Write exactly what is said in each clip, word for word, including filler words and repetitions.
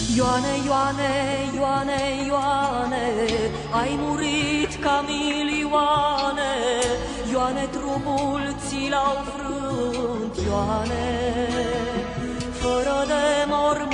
Ioane, Ioane, Ioane, Ioane, ai murit ca milioane, Ioane, trupul ți l-au frânt, Ioane, fără de mormânt.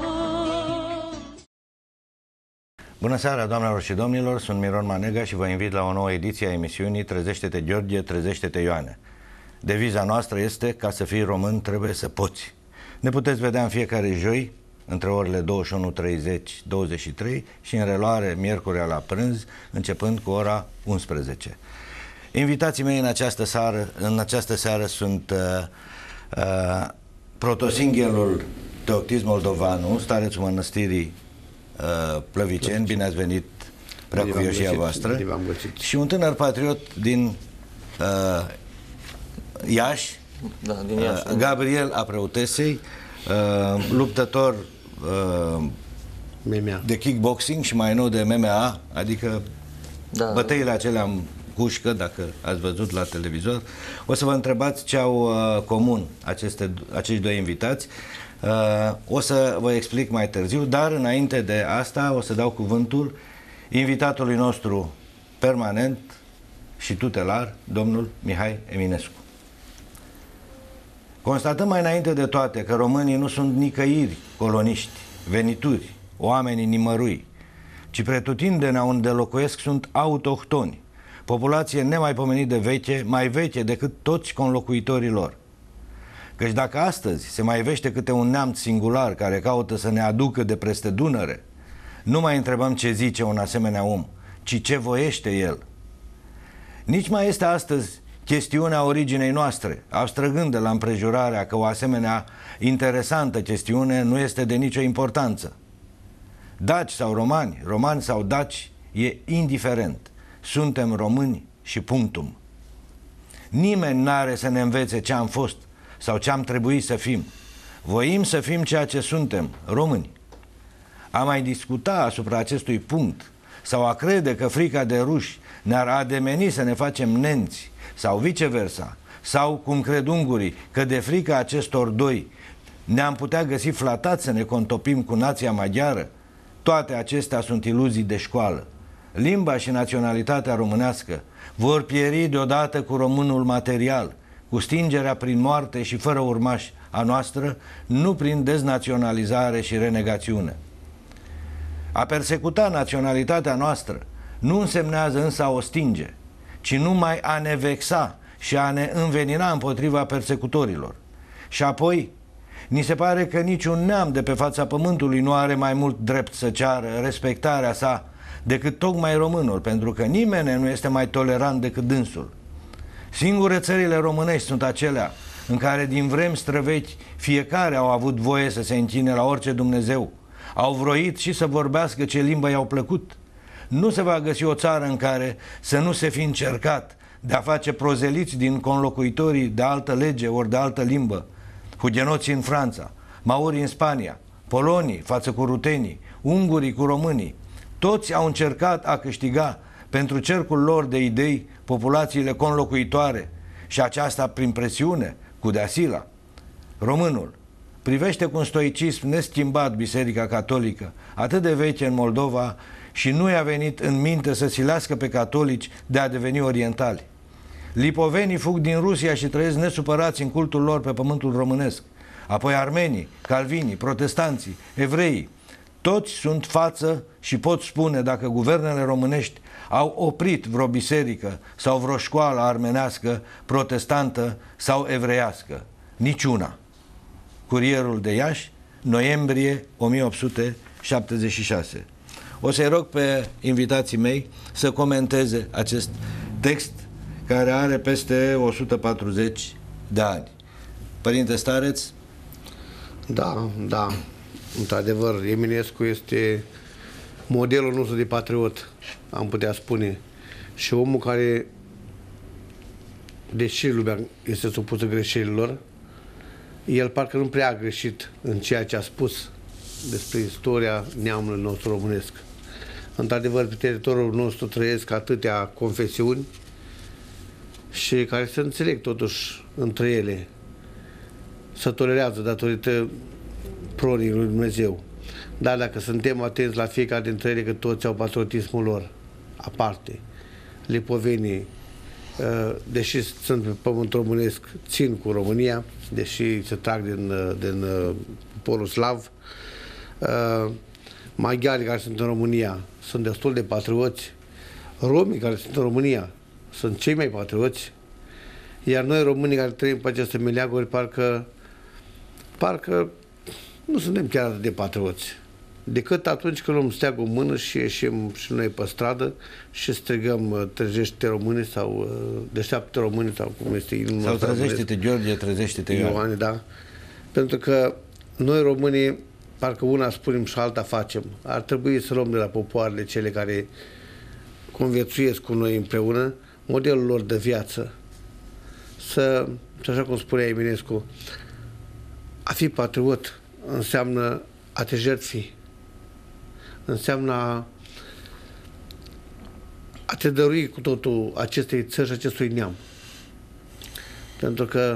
Bună seara, doamnelor și domnilor, sunt Miron Manega și vă invit la o nouă ediție a emisiunii Trezește-te Gheorghe, Trezește-te Ioane. Deviza noastră este: ca să fii român trebuie să poți. Ne puteți vedea în fiecare joi între orele douăzeci și unu treizeci douăzeci și trei și în reluare miercurea la prânz, începând cu ora unsprezece. Invitații mei în această seară, în această seară sunt uh, uh, protosinghelul Teoctist Moldovanu, starețul mănăstirii uh, Plăviceni. Bine ați venit, preacuvioșia voastră. Și un tânăr patriot din uh, Iași, da, din Iași, uh, Gabriel Apreutesei, uh, luptător uh, de kickboxing și mai nou de M M A, adică da, bătăile acelea în cușcă, dacă ați văzut la televizor. O să vă întrebați ce au uh, comun aceste, acești doi invitați. Uh, o să vă explic mai târziu, dar înainte de asta o să dau cuvântul invitatului nostru permanent și tutelar, domnul Mihai Eminescu. Constatăm mai înainte de toate că românii nu sunt nicăiri coloniști, venituri, oamenii nimărui, ci pretutindenea unde locuiesc sunt autohtoni, populație nemaipomenit de veche, mai veche decât toți conlocuitorii lor. Căci dacă astăzi se mai vește câte un neamț singular care caută să ne aducă de peste Dunăre, nu mai întrebăm ce zice un asemenea om, ci ce voiește el. Nici mai este astăzi chestiunea originei noastre, abstrăgând de la împrejurarea că o asemenea interesantă chestiune nu este de nicio importanță. Daci sau romani, romani sau daci, e indiferent. Suntem români și punctum. Nimeni n-are să ne învețe ce am fost sau ce am trebuit să fim. Voim să fim ceea ce suntem, români. A mai discuta asupra acestui punct sau a crede că frica de ruși ne-ar ademeni să ne facem nenți sau viceversa, sau, cum cred ungurii, că de frica acestor doi ne-am putea găsi flatați să ne contopim cu nația maghiară, toate acestea sunt iluzii de școală. Limba și naționalitatea românească vor pieri deodată cu românul material, cu stingerea prin moarte și fără urmași a noastră, nu prin deznaționalizare și renegațiune. A persecuta naționalitatea noastră nu însemnează însă a o stinge, ci numai a ne vexa și a ne învenina împotriva persecutorilor. Și apoi, ni se pare că niciun neam de pe fața pământului nu are mai mult drept să ceară respectarea sa decât tocmai românul, pentru că nimeni nu este mai tolerant decât dânsul. Singure țările românești sunt acelea în care din vremi străvechi fiecare au avut voie să se închine la orice Dumnezeu, au vroit și să vorbească ce limbă i-au plăcut. Nu se va găsi o țară în care să nu se fi încercat de a face prozeliți din conlocuitorii de altă lege ori de altă limbă, hugenoții în Franța, maorii în Spania, polonii față cu rutenii, ungurii cu românii. Toți au încercat a câștiga pentru cercul lor de idei populațiile conlocuitoare și aceasta prin presiune, cu deasila. Românul privește cu un stoicism neschimbat Biserica Catolică, atât de veche în Moldova, și nu i-a venit în minte să silească pe catolici de a deveni orientali. Lipovenii fug din Rusia și trăiesc nesupărați în cultul lor pe pământul românesc. Apoi armenii, calvinii, protestanții, evreii, toți sunt față și pot spune dacă guvernele românești au oprit vreo biserică sau vreo școală armenească, protestantă sau evreiască. Niciuna. Curierul de Iași, noiembrie o mie opt sute șaptezeci și șase. O să-i rog pe invitații mei să comenteze acest text care are peste o sută patruzeci de ani. Părinte Stareț? Da, da. Într-adevăr, Eminescu este modelul nostru de patriot, am putea spune. Și omul care, deși lumea este supusă greșelilor, el parcă nu prea a greșit în ceea ce a spus despre istoria neamului nostru românesc. Într-adevăr, pe teritoriul nostru trăiesc atâtea confesiuni și care se înțeleg totuși între ele. Se tolerează datorită pronii lui Dumnezeu. Dar dacă suntem atenți la fiecare dintre ele, că toți au patriotismul lor aparte, lipovenii, deși sunt pe pământ românesc, țin cu România, deși se trag din, din poporul slav. Maghiarii care sunt în România sunt destul de patrioți. Romii care sunt în România sunt cei mai patrioți. Iar noi, românii care trăim pe aceste meleaguri, parcă, parcă nu suntem chiar atât de patrioți. Decât atunci când luăm steagul în mână și ieșim și noi pe stradă și strigăm trezește români sau deșteaptă români sau cum este inimă. Sau trezește-te Gheorghe, trezește-te Ioane. Ioane, da. Pentru că noi românii, parcă una spunem și alta facem. Ar trebui să luăm de la popoarele cele care conviețuiesc cu noi împreună modelul lor de viață. Să, așa cum spunea Eminescu, a fi patriot înseamnă a te jertfi, înseamnă a te dărui cu totul acestei țări și acestui neam. Pentru că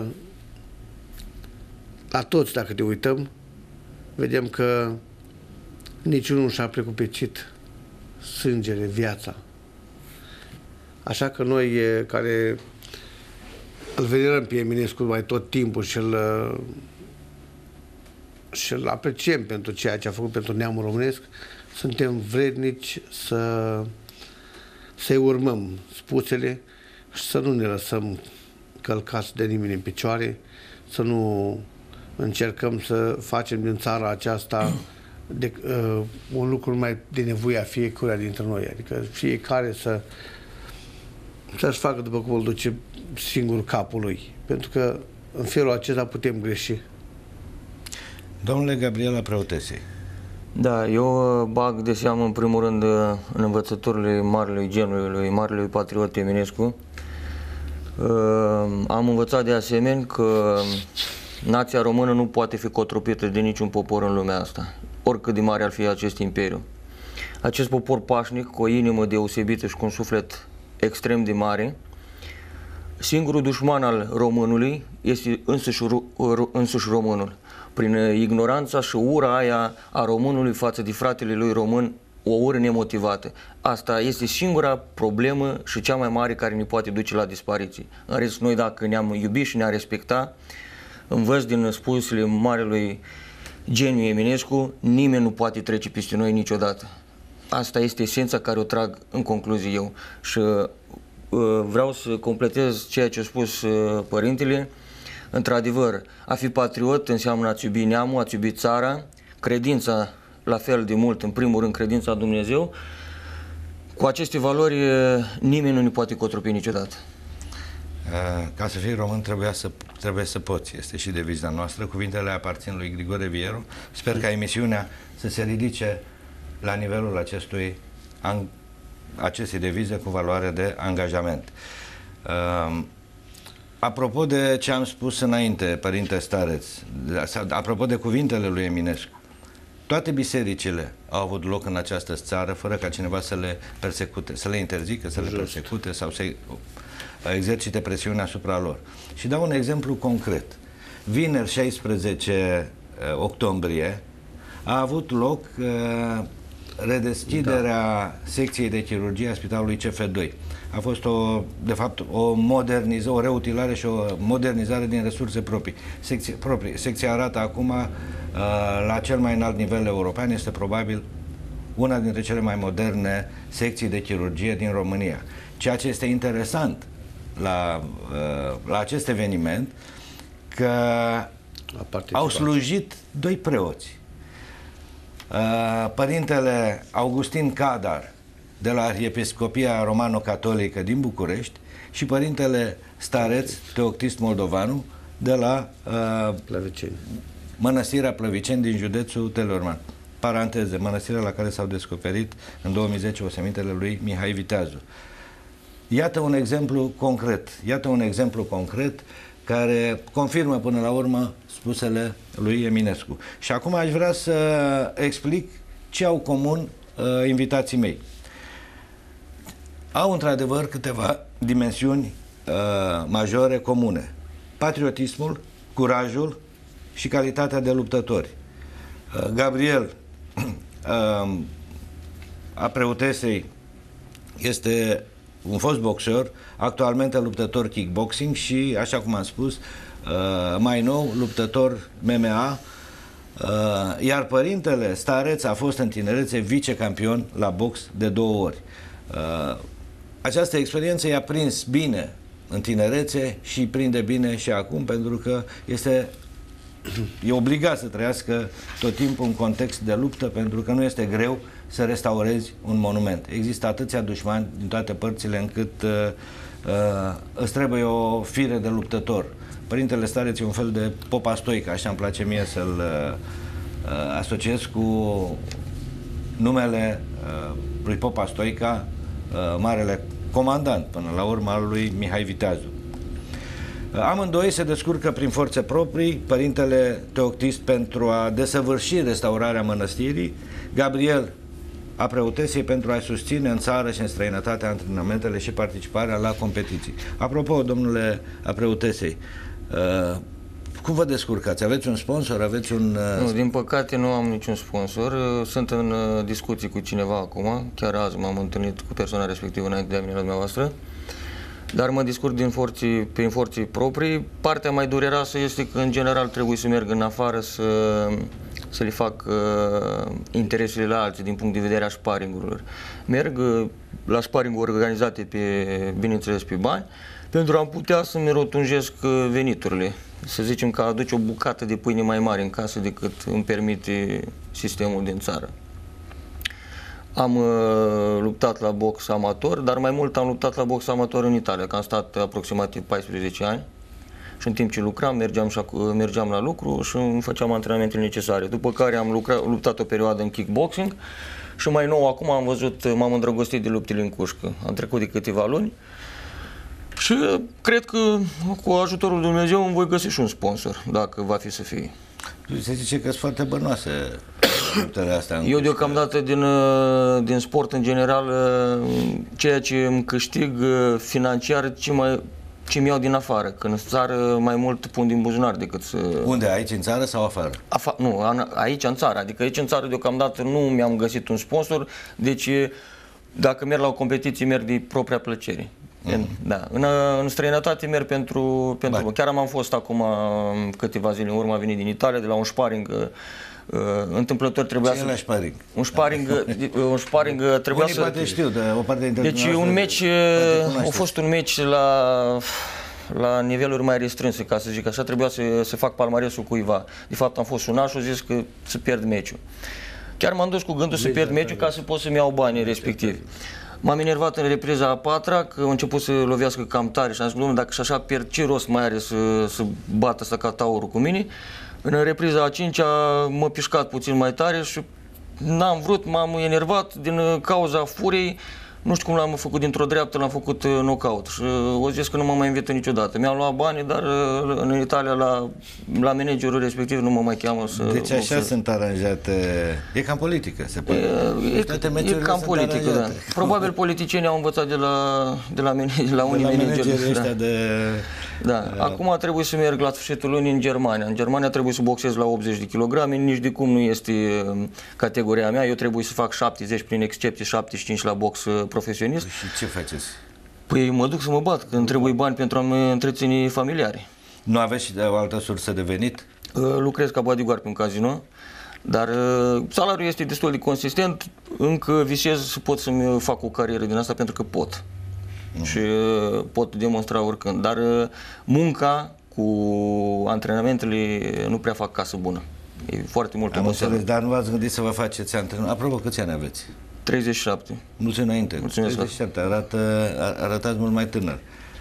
la toți, dacă te uităm, vedem că niciunul nu și-a precupețit sângele, viața. Așa că noi, care îl venerăm pe Eminescu mai tot timpul și îl, și îl apreciem pentru ceea ce a făcut pentru neamul românesc, suntem vrednici să, să-i urmăm spusele și să nu ne lăsăm călcați de nimeni în picioare, să nu încercăm să facem din țara aceasta de, uh, un lucru mai de nevoie a fiecăruia dintre noi. Adică fiecare să să-și facă după cum îl duce singur capul lui. Pentru că în felul acesta putem greși. Domnule Gabriela Preotesei. Da, eu bag de seamă în primul rând în învățăturile marelui genului, lui marelui patriot Eminescu. Am învățat de asemenea că nația română nu poate fi cotropită de niciun popor în lumea asta, oricât de mare ar fi acest imperiu. Acest popor pașnic, cu o inimă deosebită și cu un suflet extrem de mare, singurul dușman al românului este însuși, însuși românul. Prin ignoranța și ura aia a românului față de fratele lui român, o ură nemotivată. Asta este singura problemă și cea mai mare care ne poate duce la dispariții. În rest, noi dacă ne-am iubit și ne-am respecta, învăț din spusele marelui geniu Eminescu, nimeni nu poate trece peste noi niciodată. Asta este esența care o trag în concluzie eu. Și uh, vreau să completez ceea ce a spus uh, părintele. Într-adevăr, a fi patriot înseamnă a-ți iubi neamul, a-ți iubi țara, credința la fel de mult, în primul rând credința în Dumnezeu. Cu aceste valori nimeni nu ne poate cotropi niciodată. Ca să fii român trebuie să, trebuie să poți. Este și deviza noastră. Cuvintele aparțin lui Grigore Vieru. Sper ca emisiunea să se ridice la nivelul acestui, acestei devize cu valoare de angajament. Apropo de ce am spus înainte, părinte Stareț, apropo de cuvintele lui Eminescu, toate bisericile au avut loc în această țară fără ca cineva să le persecute, să le interzică, să le persecute sau să exercite presiune asupra lor. Și dau un exemplu concret. Vineri șaisprezece octombrie a avut loc uh, redeschiderea da. secției de chirurgie a Spitalului C F doi. A fost o, de fapt, o modernizare, o reutilare și o modernizare din resurse proprii. Secție, proprii. Secția arată acum uh, la cel mai înalt nivel european, este probabil una dintre cele mai moderne secții de chirurgie din România. Ceea ce este interesant la, uh, la acest eveniment, că au slujit doi preoți. Uh, părintele Augustin Cadar, de la Arhiepiscopia Romano-Catolică din București, și părintele Stareț Teoctist Moldovanu, de la uh, Plăviceni. Mănăstirea Plăviceni din județul Teleorman. Paranteze, mănăstirea la care s-au descoperit în două mii zece osemintele lui Mihai Viteazu. Iată un exemplu concret, iată un exemplu concret care confirmă până la urmă spusele lui Eminescu. Și acum aș vrea să explic ce au comun uh, invitații mei. Au într-adevăr câteva dimensiuni uh, majore comune. Patriotismul, curajul și calitatea de luptători. Uh, Gabriel uh, a Preutesei este un fost boxer, actualmente luptător kickboxing și, așa cum am spus, uh, mai nou luptător M M A, uh, iar părintele Stareț a fost în tinerețe vicecampion la box de două ori. Uh, această experiență i-a prins bine în tinerețe și prinde bine și acum, pentru că este e obligat să trăiască tot timpul în context de luptă, pentru că nu este greu să restaurezi un monument. Există atâția dușmani din toate părțile încât uh, uh, îți trebuie o fire de luptător. Părintele Stareț e un fel de Popa Stoica, așa îmi place mie să-l uh, uh, asociez cu numele uh, lui Popa Stoica, uh, marele comandant, până la urmă, al lui Mihai Viteazu. Amândoi se descurcă prin forțe proprii, părintele Teoctist pentru a desăvârși restaurarea mănăstirii, Gabriel a Preutesei pentru a susține în țară și în străinătate antrenamentele și participarea la competiții. Apropo, domnule a Preutesei, uh, cum vă descurcați? Aveți un sponsor? Aveți un... Uh... Nu, din păcate nu am niciun sponsor. Sunt în uh, discuții cu cineva acum. Chiar azi m-am întâlnit cu persoana respectivă înainte de a veni la dumneavoastră. Dar mă descurc din forții, prin forții proprii. Partea mai dureroasă este că, în general, trebuie să merg în afară să, să le fac uh, interesele la alții din punct de vedere a sparingurilor. Merg uh, la sparinguri organizate, pe, bineînțeles, pe bani, pentru a putea să-mi rotunjesc uh, veniturile. Să zicem că aduce o bucată de pâine mai mare în casă decât îmi permite sistemul din țară. Am uh, luptat la box amator, dar mai mult am luptat la box amator în Italia, că am stat aproximativ paisprezece ani și în timp ce lucram, mergeam, și, mergeam la lucru și îmi făceam antrenamentele necesare. După care am lucrat, luptat o perioadă în kickboxing și mai nou acum am văzut, m-am îndrăgostit de luptele în cușcă. Am trecut de câteva luni și cred că cu ajutorul lui Dumnezeu îmi voi găsi și un sponsor, dacă va fi să fie. Se zice că sunt foarte bănoase luptele astea. Eu deocamdată din, din sport în general, ceea ce îmi câștig financiar, ce mai ce mi iau din afară, că în țară mai mult pun din buzunar decât să... Unde? Aici în țară sau afară? Afa... Nu, aici în țară, adică aici în țară deocamdată nu mi-am găsit un sponsor, deci dacă merg la o competiție merg de propria plăcere. Mm. Da. În, în străinătate merg pentru... pentru chiar am fost acum câteva zile în urmă, am venit din Italia, de la un sparring. Uh, întâmplător trebuia ce să... Ce la sparring? Un sparring, un sparring trebuia Unii să... poate știu, dar o parte dintre deci un meci, a fost un meci la, la niveluri mai restrânse, ca să zic așa, trebuia să, să fac palmaresul cuiva. De fapt am fost sunat și a zis că să pierd meciul. Chiar m-am dus cu gândul să pierd meciul ca să pot să-mi iau banii respectivi. M-am enervat în repriza a patra, că a început să lovească cam tare și am zis, domnule, dacă și așa pierd, ce rost mai are să, să bată ăsta ca taurul cu mine? În repriza a cincea m-a pișcat puțin mai tare și n-am vrut, m-am enervat din cauza furiei. Nu știu cum l-am făcut dintr-o dreaptă, l-am făcut knockout și o zis că nu mă mai invită niciodată. Mi-am luat banii, dar în Italia la, la managerul respectiv nu mă mai cheamă să... Deci așa boxez. Sunt aranjate... E cam politică, se pare. E, e, e cam politică, da. Probabil politicienii au învățat de la, de la, de la unii manageri. Da. De... Da. Uh... Acum trebuie să merg la sfârșitul lunii în Germania. În Germania trebuie să boxez la optzeci de kilograme, nici de cum nu este categoria mea. Eu trebuie să fac șaptezeci, prin excepție șaptezeci și cinci la box profesionist. Și ce faceți? Păi mă duc să mă bat, că îmi trebuie bani pentru a-mi întreține familiare. Nu aveți și de o altă sursă de venit? Lucrez ca bodyguard pe un casino, dar salariul este destul de consistent, încă visez să pot să-mi fac o carieră din asta pentru că pot. Mm. Și pot demonstra oricând, dar munca cu antrenamentele nu prea fac casă bună. E foarte mult. Am înțeles, dar nu v-ați gândit să vă faceți antrenament? Apropo, câți ani aveți? treizeci și șapte. Mulți înainte. Mulțumesc. treizeci și șapte, arată, arătați mult mai tânăr.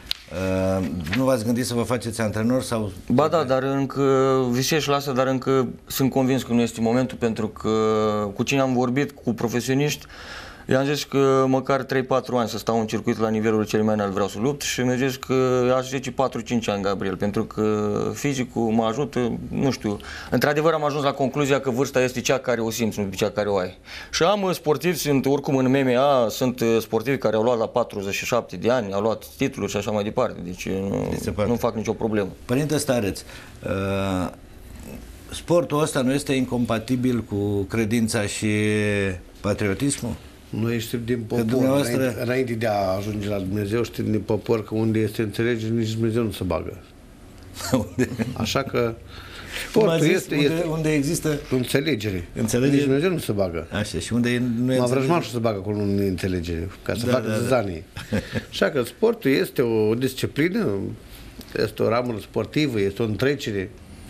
Uh, nu v-ați gândit să vă faceți antrenor sau... Ba da, dar încă visez la asta, dar încă sunt convins că nu este momentul, pentru că cu cine am vorbit, cu profesioniști, i-am zis că măcar trei patru ani să stau în circuit la nivelul cel mai înalt vreau să lupt și mi-a zis că aș zice patru cinci ani, Gabriel, pentru că fizicul mă ajută, nu știu. Într-adevăr am ajuns la concluzia că vârsta este cea care o simți, nu cea care o ai. Și am sportivi, sunt oricum în M M A, sunt sportivi care au luat la patruzeci și șapte de ani, au luat titluri și așa mai departe, deci nu, nu fac nicio problemă. Părinte Stareț, uh, sportul ăsta nu este incompatibil cu credința și patriotismul? Noi știm din popor, dumneavoastră... înainte, înainte de a ajunge la Dumnezeu, știm din popor că unde este înțelegere, nici Dumnezeu nu se bagă. Unde? Așa că sportul zis, este, unde, este unde există înțelegere. Înțelegere? Nici Dumnezeu nu se bagă. Așa, și unde nu e Mavrăjmașul se bagă acolo în înțelegere, ca să da, facă da, zăzanie. Da. Așa că sportul este o disciplină, este o ramură sportivă, este o întrecere.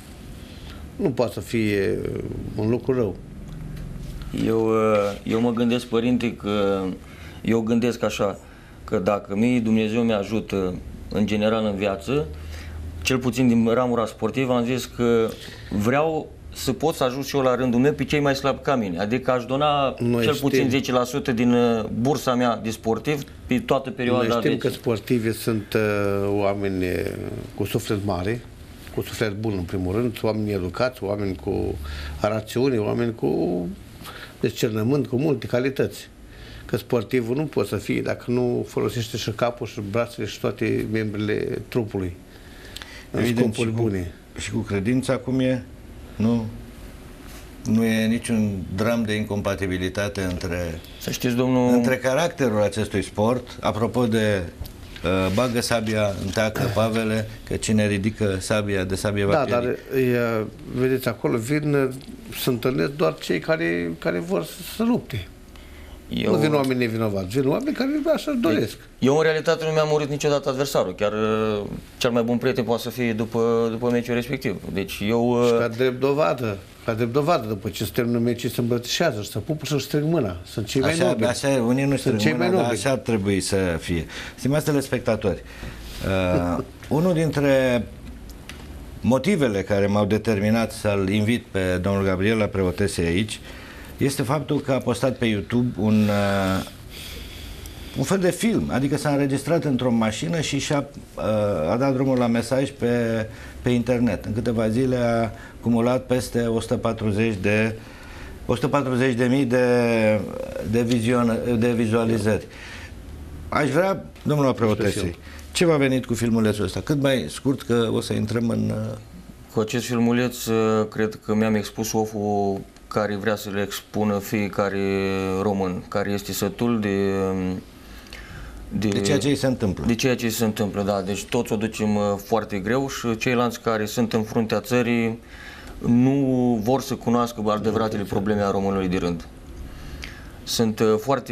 Nu poate să fie un lucru rău. Eu, eu mă gândesc, părinte, că eu gândesc așa, că dacă mie Dumnezeu mi ajută în general în viață, cel puțin din ramura sportivă, am zis că vreau să pot să ajut și eu la rândul meu pe cei mai slabi ca mine. Adică aș dona Noi cel știm. puțin zece la sută din bursa mea de sportiv pe toată perioada. Noi știm vieții. că sportivii sunt uh, oameni cu suflet mare, cu suflet bun în primul rând, oameni educați, oameni cu rațiune, oameni cu discernământ, cu multe calități. Că sportivul nu poate să fie dacă nu folosește și capul și brațele și toate membrele trupului în Evident, scopuri și cu, bune. Și cu credința cum e? Nu, nu e niciun dram de incompatibilitate între, să știți, domnul... între caracterul acestui sport. Apropo de uh, bagă sabia în teacă, Pavele, că cine ridică sabia de sabie va Da, pieri. dar e, vedeți, acolo vin, se întâlnesc doar cei care, care vor să se lupte. Eu... Nu vin oameni nevinovați, vin oameni care așa doresc. Eu în realitate nu mi-am murit niciodată adversarul, chiar cel mai bun prieten poate să fie după, după meciul respectiv. Deci eu... Și ca drept dovadă, ca drept dovadă, după ce se termină meciul, se îmbrățișează și se pupă și își strâng mâna. Sunt cei mai așa, nobili. Așa e, unii nu strâng mâna, dar așa ar trebui să fie. Stimați telespectatori, uh, unul dintre motivele care m-au determinat să-l invit pe domnul Gabriela Preotese aici este faptul că a postat pe YouTube un, uh, un fel de film, adică s-a înregistrat într-o mașină și și-a uh, a dat drumul la mesaj pe, pe internet. În câteva zile a acumulat peste o sută patruzeci de o sută patruzeci de mii de, de, vizion, de vizualizări. Aș vrea, domnul Preotese, ce v-a venit cu filmulețul ăsta? Cât mai scurt, că o să intrăm în... Uh... Cu acest filmuleț, cred că mi-am expus oful care vrea să le expună fiecare român, care este sătul de, de... De ceea ce îi se întâmplă. De ceea ce îi se întâmplă, da. Deci toți o ducem foarte greu și ceilalți care sunt în fruntea țării nu vor să cunoască adevăratele probleme a românului de rând. Sunt foarte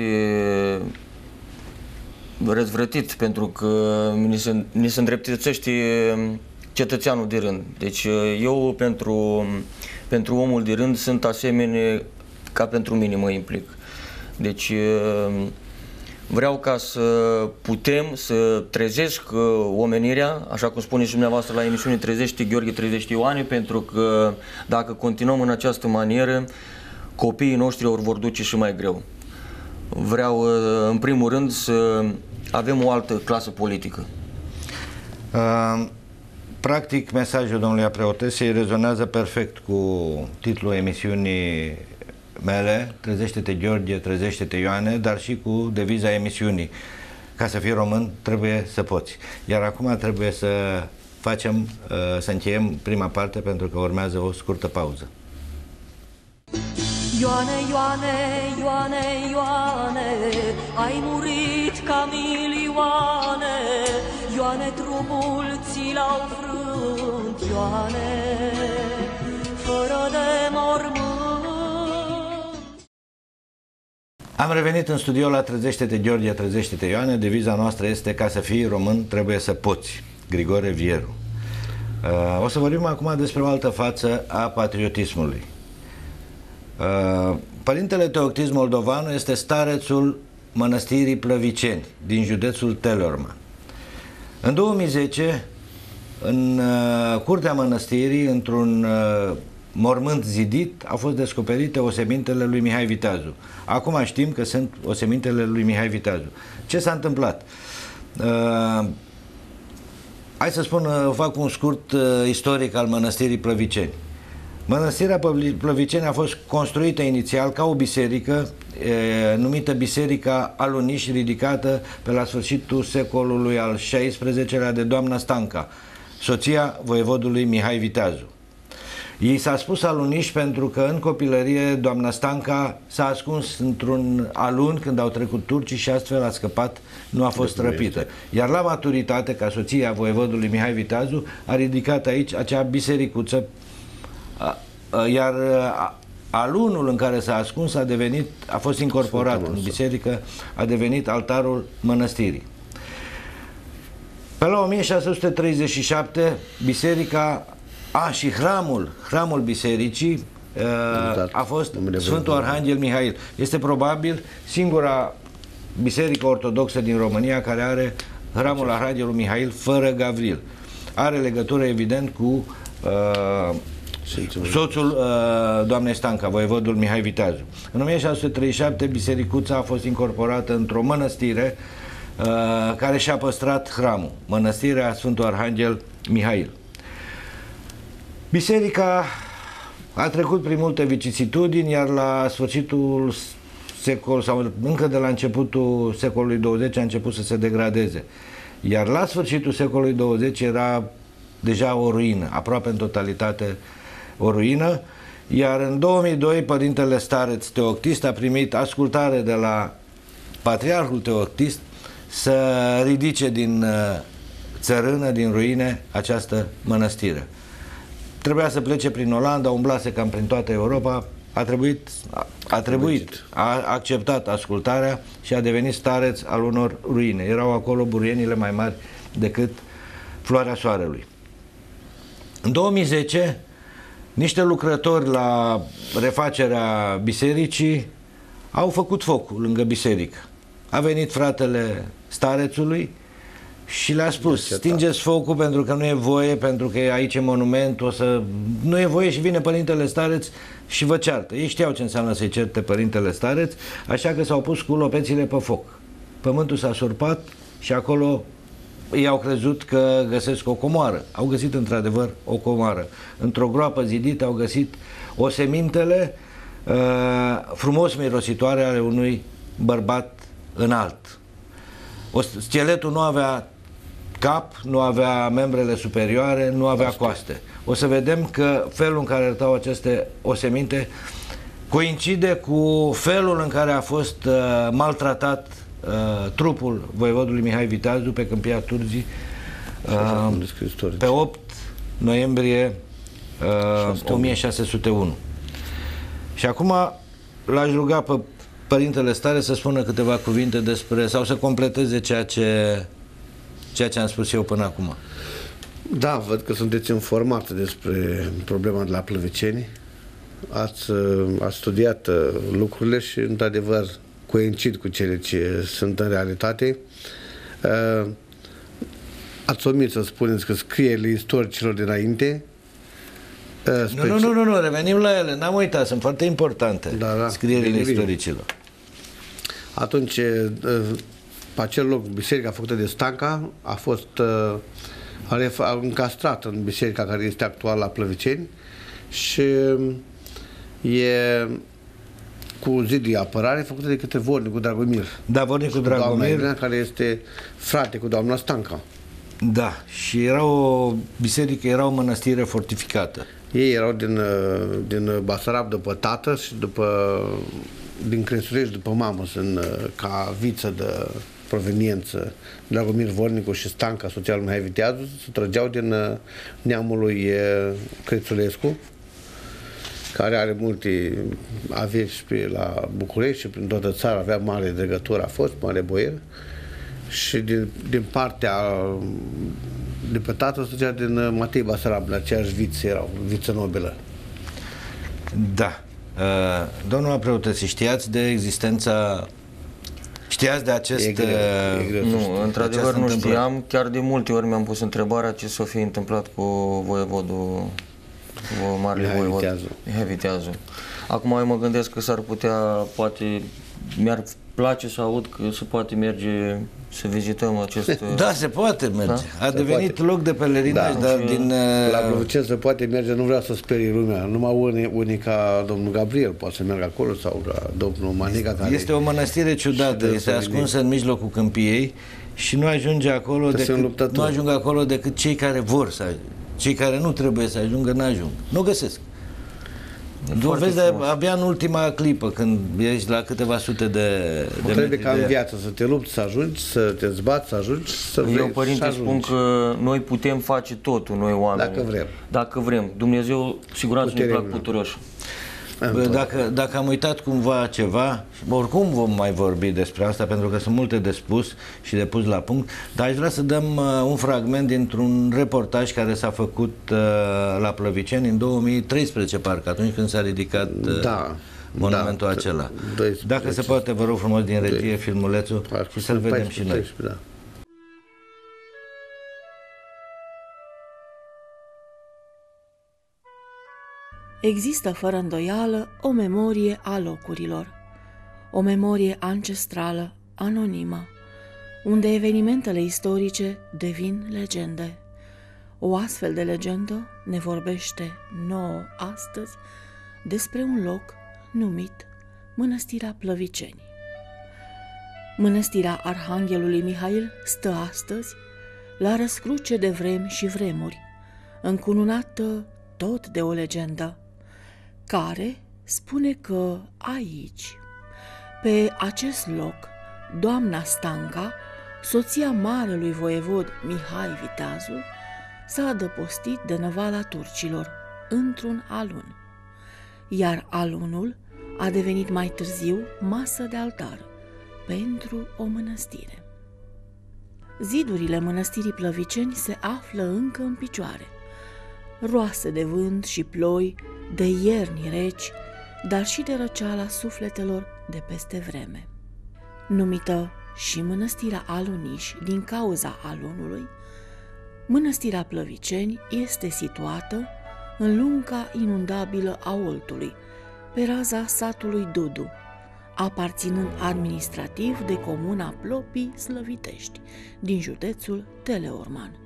răzvrătit pentru că ni se, ni se îndreptățește cetățeanul de rând. Deci eu pentru, pentru omul de rând sunt asemenea ca pentru mine mă implic. Deci vreau ca să putem să trezesc omenirea, așa cum spuneți și dumneavoastră la emisiune, trezește Gheorghe, trezește Ioane, pentru că dacă continuăm în această manieră, copiii noștri ori vor duce și mai greu. Vreau în primul rând să avem o altă clasă politică. Uh... Practic, mesajul domnului Preotese rezonează perfect cu titlul emisiunii mele, Trezește-te Gheorghe, trezește-te Ioane, dar și cu deviza emisiunii. Ca să fii român, trebuie să poți. Iar acum trebuie să facem, să încheiem prima parte, pentru că urmează o scurtă pauză. Ioane, Ioane, Ioane, Ioane, ai murit ca milioane, Ioane, trupul ți l-au frânt, Ioane, fără de mormânt. Am revenit în studio la Trezește-te Gheorghe, trezește-te Ioane. Deviza noastră este: ca să fii român, trebuie să poți. Grigore Vieru. O să vorbim acum despre o altă față a patriotismului. Părintele Teoctist Moldovanu este starețul mănăstirii Plăviceni din județul Teleorman. În două mii zece, în uh, curtea mănăstirii, într-un uh, mormânt zidit, au fost descoperite osemintele lui Mihai Viteazu. Acum știm că sunt osemintele lui Mihai Viteazu. Ce s-a întâmplat? Uh, hai să spun, uh, fac un scurt uh, istoric al mănăstirii Plăviceni. Mănăstirea Plăviceni a fost construită inițial ca o biserică e, numită Biserica Aluniș, ridicată pe la sfârșitul secolului al șaisprezecelea de doamna Stanca, soția voievodului Mihai Viteazu. Ei s-a spus aluniști pentru că în copilărie doamna Stanca s-a ascuns într-un alun când au trecut turcii și astfel a scăpat, nu a fost răpită. Iar la maturitate, ca soția voievodului Mihai Viteazu, a ridicat aici acea bisericuță, a, a, iar a, alunul în care s-a ascuns a devenit, a fost incorporat în biserică, a devenit altarul mănăstirii. Pe la o mie șase sute treizeci și șapte, biserica, a, și hramul, hramul bisericii a fost Sfântul Arhanghel Mihail. Este probabil singura biserică ortodoxă din România care are hramul Arhanghelului Mihail fără Gavril. Are legătură evident cu uh, soțul uh, doamnei Stanca, voievodul Mihai Viteazu. În o mie șase sute treizeci și șapte, bisericuța a fost incorporată într-o mănăstire uh, care și-a păstrat hramul, mănăstirea Sfântul Arhanghel Mihail. Biserica a trecut prin multe vicisitudini, iar la sfârșitul secol, sau încă de la începutul secolului douăzeci, a început să se degradeze. Iar la sfârșitul secolului douăzeci era deja o ruină, aproape în totalitate o ruină, iar în două mii doi părintele stareț Teoctist a primit ascultare de la patriarhul Teoctist să ridice din țărână, din ruine, această mănăstire. Trebuia să plece prin Olanda, umblase cam prin toată Europa, a trebuit, a, a trebuit, a acceptat ascultarea și a devenit stareț al unor ruine. Erau acolo burienile mai mari decât floarea soarelui. În două mii zece, niște lucrători la refacerea bisericii au făcut foc lângă biserică. A venit fratele starețului și le-a spus, stingeți focul pentru că nu e voie, pentru că aici e monument, o să... nu e voie și vine părintele stareț și vă ceartă. Ei știau ce înseamnă să-i certe părintele stareț, așa că s-au pus cu lopețile pe foc. Pământul s-a surpat și acolo ei au crezut că găsesc o comoară. Au găsit într-adevăr o comoară. Într-o groapă zidită au găsit osemintele uh, frumos mirositoare ale unui bărbat înalt. O, scheletul nu avea cap, nu avea membrele superioare, nu avea coaste. O să vedem că felul în care arătau aceste oseminte coincide cu felul în care a fost uh, maltratat uh, trupul voievodului Mihai Viteazu pe Câmpia Turzii uh, pe opt noiembrie uh, o mie șase sute unu. Și acum l-aș ruga pe părintele stare să spună câteva cuvinte despre, sau să completeze ceea ce, ceea ce am spus eu până acum. Da, văd că sunteți informat despre problema de la Plăveceni. Ați, ați studiat lucrurile și, într-adevăr, coincid cu cele ce sunt în realitate. Ați omis să spuneți că scrierile istoricilor dinainte... Nu, nu, nu, nu, nu, revenim la ele, n-am uitat, sunt foarte importante, da, da, scrierile istoricilor. Atunci, pe acel loc, biserica făcută de Stanca a fost a încastrat în biserica care este actual la Plăveceni și e cu zid de apărare făcută de către Vornicu Dragomir. Da, Vornicu Dragomir. Doamna, care este frate cu doamna Stanca. Da, și era o biserică, era o mănăstire fortificată. Ei erau din, din Basarab după tată și după, din Cresurești după mamă, sunt ca viță de proveniență. Dragomir Vornicu și Stanca, soția lui Mihai Viteazu, se trăgeau din neamul lui Crețulescu, care are multe averi și pe la București și prin toată țara, avea mare dregător, a fost mare boier. Și din, din partea de pe tatăl soția din Matei Basarab, la aceeași viță erau, viță nobelă. Da. Uh, domnul preotății, știați de existența, știați de acest... E greu, e greu. Nu, într-adevăr nu știam, chiar de multe ori mi-am pus întrebarea ce s-o fi întâmplat cu voievodul, cu marele voievod Mihai Viteazu. Acum eu mă gândesc că s-ar putea, poate, mi-ar place să aud că se poate merge să vizităm acest... Da, se poate merge. Da? A se devenit poate. Loc de pelerinaj, da, dar din... La Plăveceni se poate merge, nu vreau să sperii lumea. Numai unii, unii ca domnul Gabriel poate să meargă acolo sau ca domnul Manica. Care este o mănăstire ciudată, este ascunsă în mijlocul câmpiei și nu ajunge acolo decât, nu ajung acolo decât cei care vor să Cei care nu trebuie să ajungă, n-ajung. Nu găsesc. Dovezi abia în ultima clipă, când ești la câteva sute de, de Trebuie ca de... în viață să te lupți, să ajungi, să te zbați, să ajungi, să vrei. Eu, părinte, spun că noi putem face totul, noi oameni. Dacă vrem. Dacă vrem. Dumnezeu, siguranță, ne plac puturoși. Dacă, dacă am uitat cumva ceva, oricum vom mai vorbi despre asta, pentru că sunt multe de spus și de pus la punct, dar aș vrea să dăm uh, un fragment dintr-un reportaj care s-a făcut uh, la Plăviceni în două mii treisprezece, parcă, atunci când s-a ridicat uh, da, monumentul da, acela. doisprezece. Dacă se poate, vă rog frumos, din regie filmulețul și să-l vedem și noi. Da. Există fără îndoială o memorie a locurilor, o memorie ancestrală, anonimă, unde evenimentele istorice devin legende. O astfel de legendă ne vorbește nouă astăzi despre un loc numit Mănăstirea Plăviceni. Mănăstirea Arhanghelului Mihail stă astăzi la răscruce de vremi și vremuri, încununată tot de o legendă, care spune că aici, pe acest loc, doamna Stanca, soția marelui voievod Mihai Viteazul, s-a adăpostit de năvala turcilor într-un alun, iar alunul a devenit mai târziu masă de altar pentru o mănăstire. Zidurile mănăstirii Plăviceni se află încă în picioare, roase de vânt și ploi, de ierni reci, dar și de răceala sufletelor de peste vreme. Numită și Mănăstirea Aluniși din cauza alunului, Mănăstirea Plăviceni este situată în lunga inundabilă a Oltului, pe raza satului Dudu, aparținând administrativ de comuna Plopii Slăvitești, din județul Teleorman.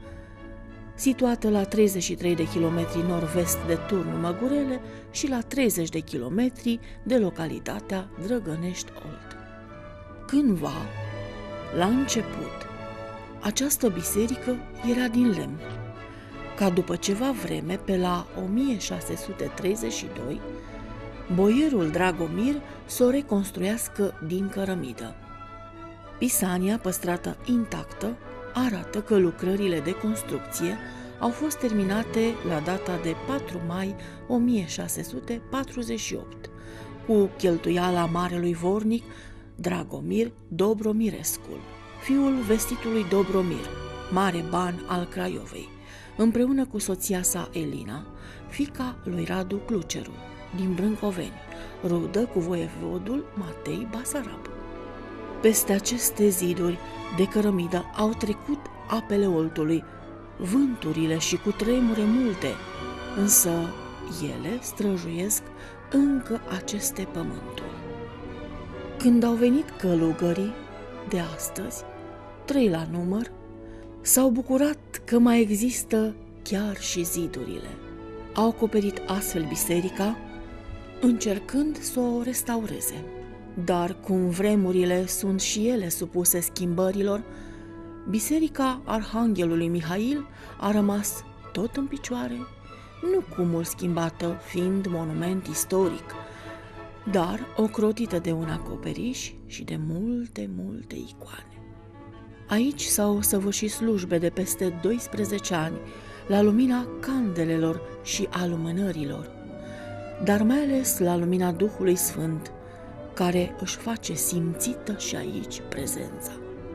Situată la treizeci și trei de kilometri nord-vest de Turnul Măgurele și la treizeci de kilometri de localitatea Drăgănești-Olt. Cândva, la început, această biserică era din lemn, ca după ceva vreme, pe la o mie șase sute treizeci și doi, boierul Dragomir să o reconstruiască din cărămidă. Pisania, păstrată intactă, arată că lucrările de construcție au fost terminate la data de patru mai o mie șase sute patruzeci și opt, cu cheltuiala marelui vornic Dragomir Dobromirescu, fiul vestitului Dobromir, mare ban al Craiovei, împreună cu soția sa Elina, fiica lui Radu Cluceru, din Brâncoveni, rudă cu voievodul Matei Basarab. Peste aceste ziduri de cărămidă au trecut apele Oltului, vânturile și cu tremure multe, însă ele străjuiesc încă aceste pământuri. Când au venit călugării de astăzi, trei la număr, s-au bucurat că mai există chiar și zidurile. Au acoperit astfel biserica, încercând să o restaureze. Dar cum vremurile sunt și ele supuse schimbărilor, biserica Arhanghelului Mihail a rămas tot în picioare, nu cu mult schimbată, fiind monument istoric, dar ocrotită de un acoperiș și de multe, multe icoane. Aici s-au săvârșit slujbe de peste doisprezece ani, la lumina candelelor și a lumânărilor, dar mai ales la lumina Duhului Sfânt, care își face simțită și aici prezența.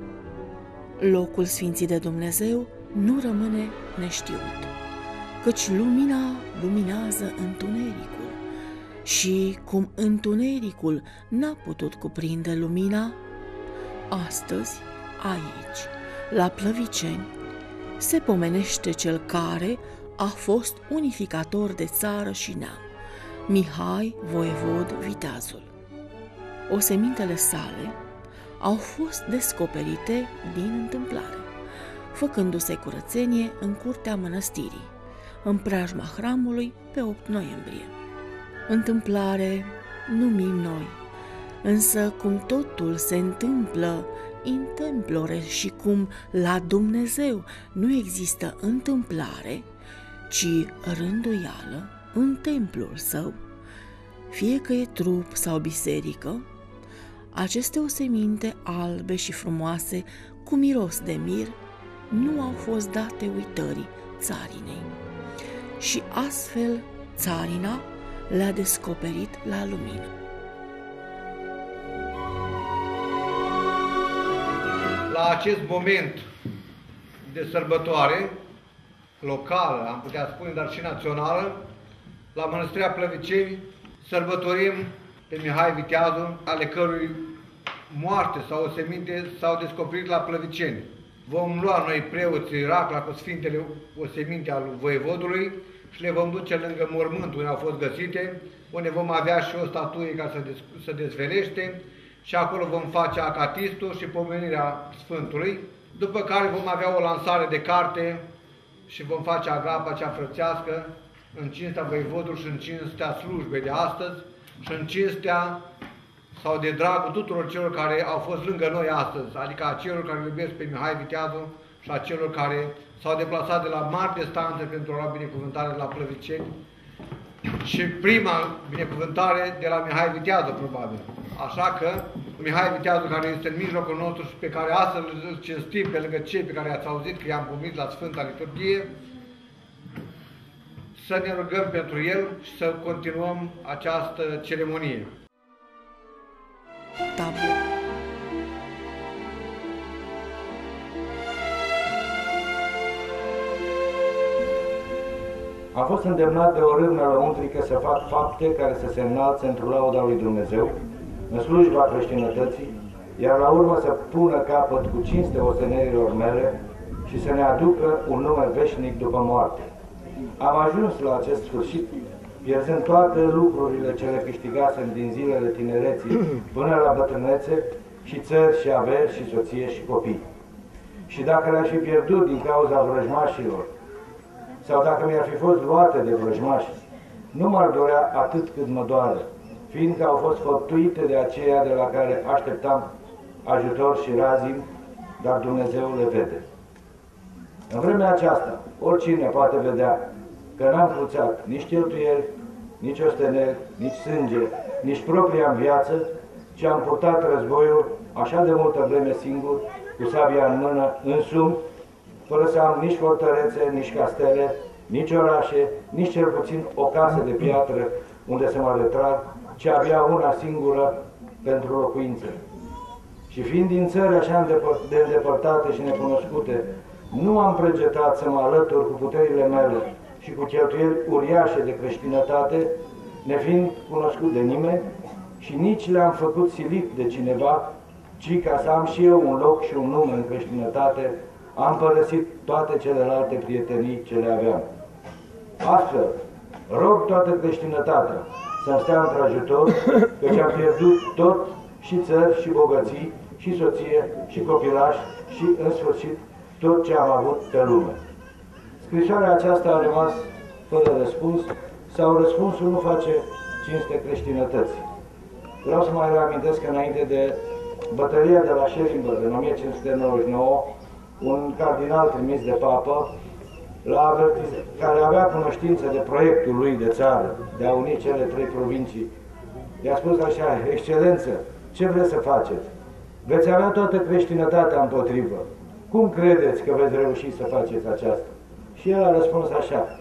Locul sfințit de Dumnezeu nu rămâne neștiut, căci lumina luminează întunericul și cum întunericul n-a putut cuprinde lumina, astăzi, aici, la Plăviceni, se pomenește cel care a fost unificator de țară și neam, Mihai Voievod Viteazul. Osemintele sale au fost descoperite din întâmplare, făcându-se curățenie în curtea mănăstirii, în preajma hramului, pe opt noiembrie. Întâmplare numim noi, însă cum totul se întâmplă in templore și cum la Dumnezeu nu există întâmplare, ci rânduială în templul său, fie că e trup sau biserică, aceste oseminte albe și frumoase, cu miros de mir, nu au fost date uitării țarinei. Și astfel țarina le-a descoperit la lumină. La acest moment de sărbătoare locală, am putea spune, dar și națională, la Mănăstirea Plăviceni sărbătorim pe Mihai Viteazul, ale cărui moarte sau oseminte s-au descoperit la Plăviceni. Vom lua noi preoții racla cu Sfintele oseminte al voievodului și le vom duce lângă mormântul unde au fost găsite, unde vom avea și o statuie ca să se dezvelește și acolo vom face acatistul și pomenirea Sfântului, după care vom avea o lansare de carte și vom face agrapa cea frățească în cinstea voievodului și în cinstea slujbei de astăzi și în cinstea sau de dragul tuturor celor care au fost lângă noi astăzi, adică a celor care iubesc pe Mihai Viteazul și a celor care s-au deplasat de la mari distanțe pentru a lua binecuvântare la Plăviceni și prima binecuvântare de la Mihai Viteazul, probabil. Așa că Mihai Viteazul, care este în mijlocul nostru și pe care astăzi îl cinstim pe lângă cei pe care ați auzit că i-am pomit la Sfânta Liturghie, să ne rugăm pentru el și să continuăm această ceremonie. Tabu. Am fost îndemnat de o râvnă lăuntrică să fac fapte care să se înalțe într-o lauda lui Dumnezeu, în slujba creștinătății, iar la urmă să pună capăt cu cinste ostenerilor mele și să ne aducă un nume veșnic după moarte. Am ajuns la acest sfârșit, pierzând toate lucrurile ce le câștigasem din zilele tinereții până la bătrânețe, și țări, și averi, și soție, și copii. Și dacă le-aș fi pierdut din cauza vrăjmașilor, sau dacă mi-ar fi fost luate de vrăjmași, nu m-ar dorea atât cât mă doare, fiindcă au fost făptuite de aceia de la care așteptam ajutor și razim, dar Dumnezeu le vede. În vremea aceasta, oricine poate vedea că n-am cruțat nici cheltuieli, nici osteneli, nici sânge, nici propria în viață, ci am purtat războiul așa de multă vreme singur, cu sabia în mână, însumi, fără să am nici fortărețe, nici castele, nici orașe, nici cel puțin o casă de piatră unde să mă retrag, ci avea una singură pentru locuință. Și fiind din țări așa de îndepărtate și necunoscute, nu am pregetat să mă alătur cu puterile mele și cu cheltuieli uriașe de creștinătate, nefiind cunoscut de nimeni, și nici le-am făcut silit de cineva, ci ca să am și eu un loc și un nume în creștinătate, am părăsit toate celelalte prietenii ce le aveam. Astfel, rog toată creștinătatea să-mi stea într-ajutor, căci am pierdut tot, și țări, și bogății, și soție, și copilași, și, în sfârșit, tot ce am avut pe lume. Scrisoarea aceasta a rămas fără răspuns, sau răspunsul nu face cinste creștinătății. Vreau să mai reamintesc că înainte de bătălia de la Schellingberg, în o mie cinci sute nouăzeci și nouă, un cardinal trimis de papă, la care avea cunoștință de proiectul lui de țară, de a uni cele trei provincii, i-a spus așa: Excelență, ce vreți să faceți? Veți avea toată creștinătatea împotrivă. Cum credeți că veți reuși să faceți aceasta? Și el a răspuns așa: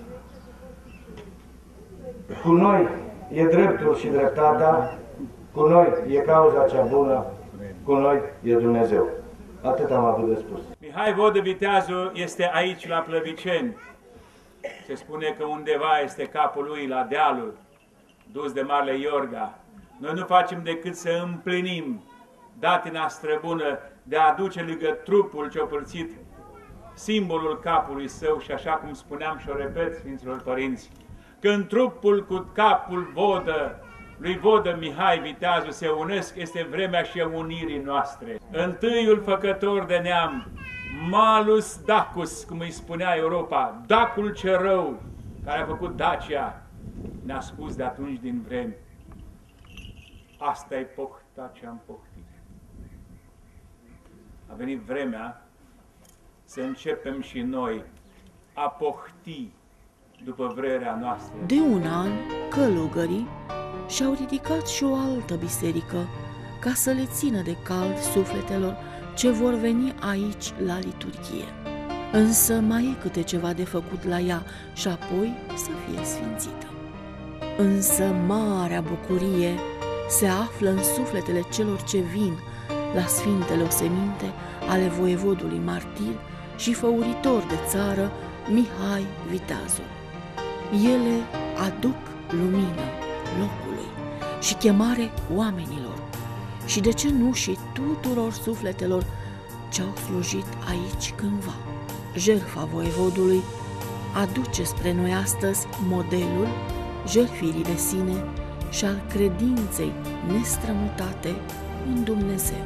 cu noi e dreptul și dreptatea, cu noi e cauza cea bună, cu noi e Dumnezeu. Atât am avut de spus. Mihai Vodă Viteazul este aici la Plăviceni. Se spune că undeva este capul lui la dealul, dus de Marele Iorga. Noi nu facem decât să împlinim datina străbună de a aduce lângă trupul ce-o părțit simbolul capului său și, așa cum spuneam și o repet, Sfinților Părinți, că în trupul cu capul Vodă, lui Vodă Mihai Viteazul se unesc, este vremea și a unirii noastre. Întâiul făcător de neam, Malus Dacus, cum îi spunea Europa, Dacul ce rău, care a făcut Dacia, ne-a spus de atunci din vreme: asta e pohta ce am pohtit. A venit vremea să începem și noi a pohti după vrerea noastră. De un an, călugării și-au ridicat și o altă biserică ca să le țină de cald sufletelor ce vor veni aici la liturghie. Însă mai e câte ceva de făcut la ea și apoi să fie sfințită. Însă marea bucurie se află în sufletele celor ce vin la sfintele oseminte ale voievodului martir și făuritor de țară Mihai Viteazul. Ele aduc lumină locului și chemare oamenilor și de ce nu și tuturor sufletelor ce au slujit aici cândva. Jertfa voievodului aduce spre noi astăzi modelul jertfirii de sine și al credinței nestrămutate în Dumnezeu.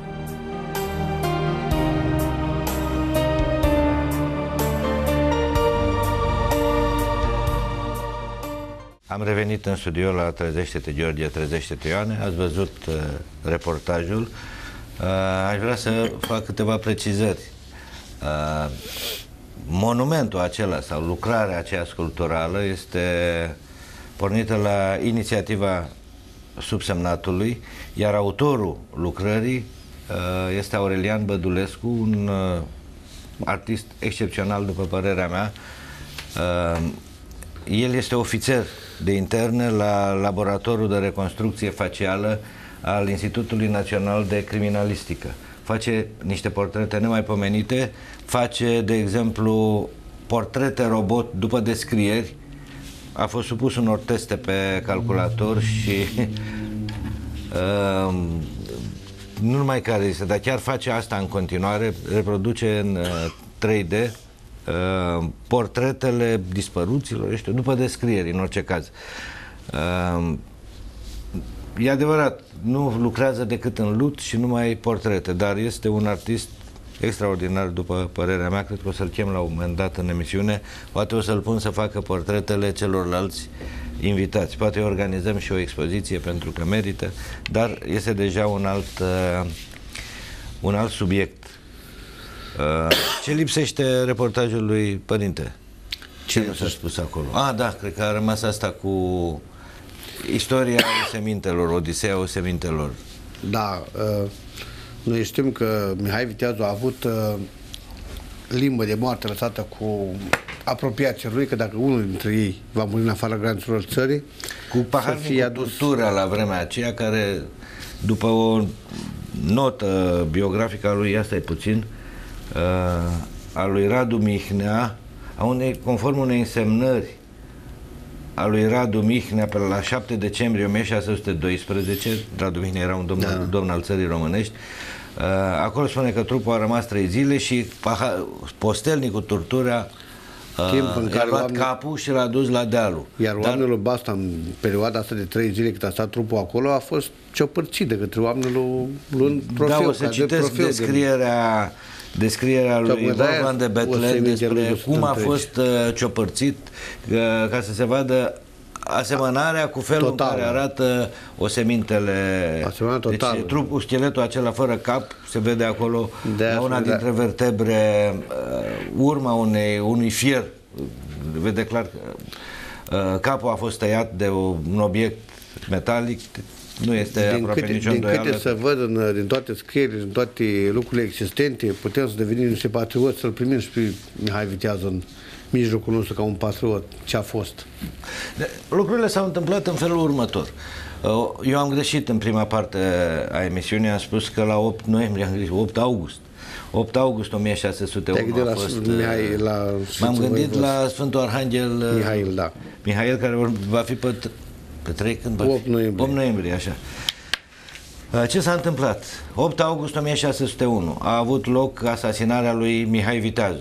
Am revenit în studio la Trezește-te George, Trezește-te Ioane. Ați văzut uh, reportajul. Uh, aș vrea să fac câteva precizări. Uh, monumentul acela sau lucrarea aceea sculpturală este pornită la inițiativa subsemnatului, iar autorul lucrării uh, este Aurelian Bădulescu, un uh, artist excepțional, după părerea mea. Uh, el este ofițer de interne la Laboratorul de Reconstrucție Facială al Institutului Național de Criminalistică. Face niște portrete nemaipomenite, face, de exemplu, portrete robot după descrieri. A fost supus unor teste pe calculator și uh, nu numai care este, dar chiar face asta în continuare, reproduce în uh, trei D uh, portretele dispăruților, știu, după descrieri, în orice caz. Uh, e adevărat, nu lucrează decât în lut și numai portrete, dar este un artist extraordinar, după părerea mea. Cred că o să-l chem la un moment dat în emisiune, poate o să-l pun să facă portretele celorlalți invitați, poate organizăm și o expoziție pentru că merită, dar este deja un alt uh, un alt subiect. Uh, ce lipsește reportajului, părinte? Ce nu s-a spus acolo? Ah, da, cred că a rămas asta cu istoria osemintelor, Odiseea osemintelor. Da, uh, noi știm că Mihai Viteazu a avut uh, limbă de moarte lăsată cu apropiații lui, că dacă unul dintre ei va muri în afara granițelor țării, cu paharnicul adus... Turtura la vremea aceea, care, după o notă biografică a lui, asta e puțin, uh, a lui Radu Mihnea, a unei, conform unei însemnări a lui Radu Mihnea pe la șapte decembrie o mie șase sute doisprezece, Radu Mihnea era un domn, da. domn al țării românești, uh, acolo spune că trupul a rămas trei zile și postelnicul Turtura uh, în i-a luat oameni... capul și l-a dus la dealul. Iar Dar... oamenilor Basta, în perioada asta de trei zile cât a stat trupul acolo, a fost ciopărțit de către oamenii lui Profil. Da, o să citesc de descrierea descrierea lui Vorban de Betlen despre cum a fost uh, ciopărțit, uh, ca să se vadă asemănarea cu felul total, în care arată osemintele. Deci trupul, scheletul acela fără cap, se vede acolo de la una de dintre vertebre uh, urma unei, unui fier. Vede clar că uh, capul a fost tăiat de o, un obiect metalic. Nu este din aproape câte, nicio din îndoială. Din câte să văd în, din toate scrierile, din toate lucrurile existente, putem să devenim niște patrioți, să-l primim și pe Mihai Viteazu în mijlocul nostru ca un patriot. Ce a fost? Lucrurile s-au întâmplat în felul următor. Eu am greșit în prima parte a emisiunii, am spus că la opt noiembrie, am greșit, opt august. opt august o mie șase sute unu a fost... M-am gândit la Sfântul Arhanghel Mihail, da. Mihail, care va fi pe... Pe trei când? opt noiembrie. opt noiembrie, așa. Ce s-a întâmplat? opt august o mie șase sute unu a avut loc asasinarea lui Mihai Viteazu.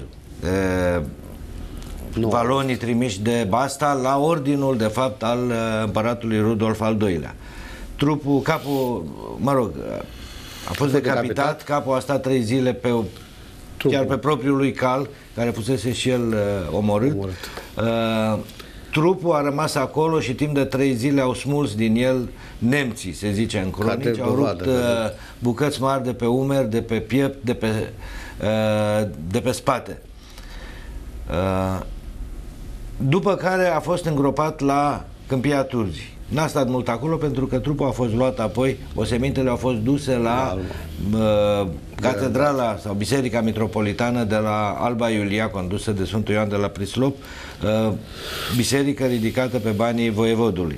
De valonii trimiși de Basta la ordinul, de fapt, al împăratului Rudolf al doilea. Trupul, capul, mă rog, a fost decapitat, decapitat, capul a stat trei zile pe o, chiar pe propriul lui cal, care fusese și el uh, omorât. omorât. Uh, Trupul a rămas acolo și timp de trei zile au smuls din el nemții, se zice în cronici, au rupt uh, bucăți mari de pe umeri, de pe piept, de pe, uh, de pe spate. Uh, după care a fost îngropat la Câmpia Turzii. N-a stat mult acolo pentru că trupul a fost luat apoi, osemintele au fost duse la uh, catedrala sau biserica mitropolitană de la Alba Iulia, condusă de Sfântul Ioan de la Prislop, uh, biserică ridicată pe banii voievodului.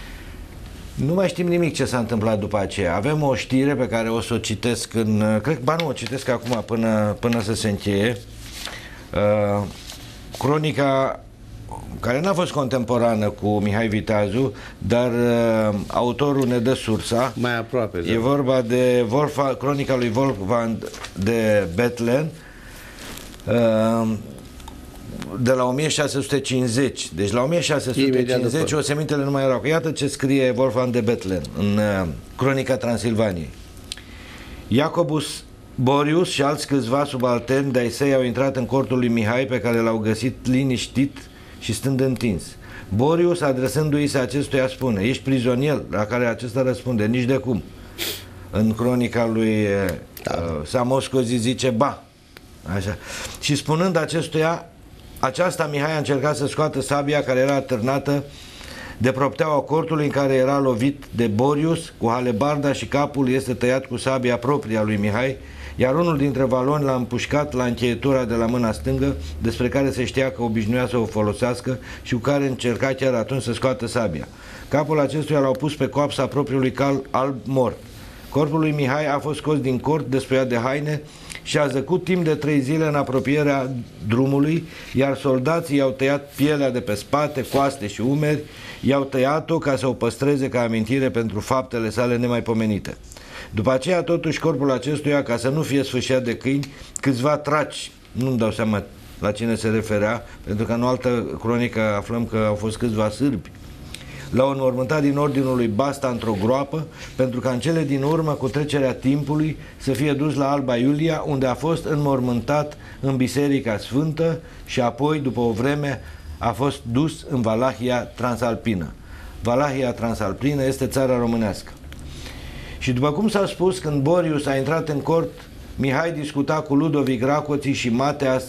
Nu mai știm nimic ce s-a întâmplat după aceea. Avem o știre pe care o să o citesc în... Cred, ba nu, o citesc acum până, până să se încheie. Uh, cronica care n-a fost contemporană cu Mihai Viteazu, dar uh, autorul ne dă sursa. Mai aproape. E da. vorba de Wolfa, cronica lui Wolfgang de Bethlen, uh, de la o mie șase sute cincizeci. Deci la o mie șase sute cincizeci osemintele nu mai erau. Iată ce scrie Wolfgang de Bethlen în uh, Cronica Transilvaniei. Jacobus Borius și alți câțiva subalterni de-ai săi au intrat în cortul lui Mihai, pe care l-au găsit liniștit și stând întins. Borius, adresându-i se acestuia, spune: ești prizonier? La care acesta răspunde: nici de cum. În cronica lui da. uh, Samoscozi zice: ba. Așa. Și spunând acestuia aceasta, Mihai a încercat să scoată sabia care era atârnată de propteaua cortului, în care era lovit de Borius cu halebarda și capul este tăiat cu sabia proprie a lui Mihai, iar unul dintre valoni l-a împușcat la încheietura de la mâna stângă, despre care se știa că obișnuia să o folosească și cu care încerca chiar atunci să scoată sabia. Capul acestuia l-au pus pe coapsa propriului cal alb mort. Corpul lui Mihai a fost scos din cort, despăiat de haine și a zăcut timp de trei zile în apropierea drumului, iar soldații i-au tăiat pielea de pe spate, coaste și umeri, i-au tăiat-o ca să o păstreze ca amintire pentru faptele sale nemaipomenite. După aceea, totuși, corpul acestuia, ca să nu fie sfâșiat de câini, câțiva traci, nu-mi dau seama la cine se referea, pentru că în o altă cronică aflăm că au fost câțiva sârbi, l-au înmormântat din ordinul lui Basta într-o groapă, pentru ca în cele din urmă, cu trecerea timpului, să fie dus la Alba Iulia, unde a fost înmormântat în Biserica Sfântă și apoi, după o vreme, a fost dus în Valahia Transalpină. Valahia Transalpină este țara românească. Și după cum s-a spus, când Borius a intrat în cort, Mihai discuta cu Ludovic Racoții și Mateas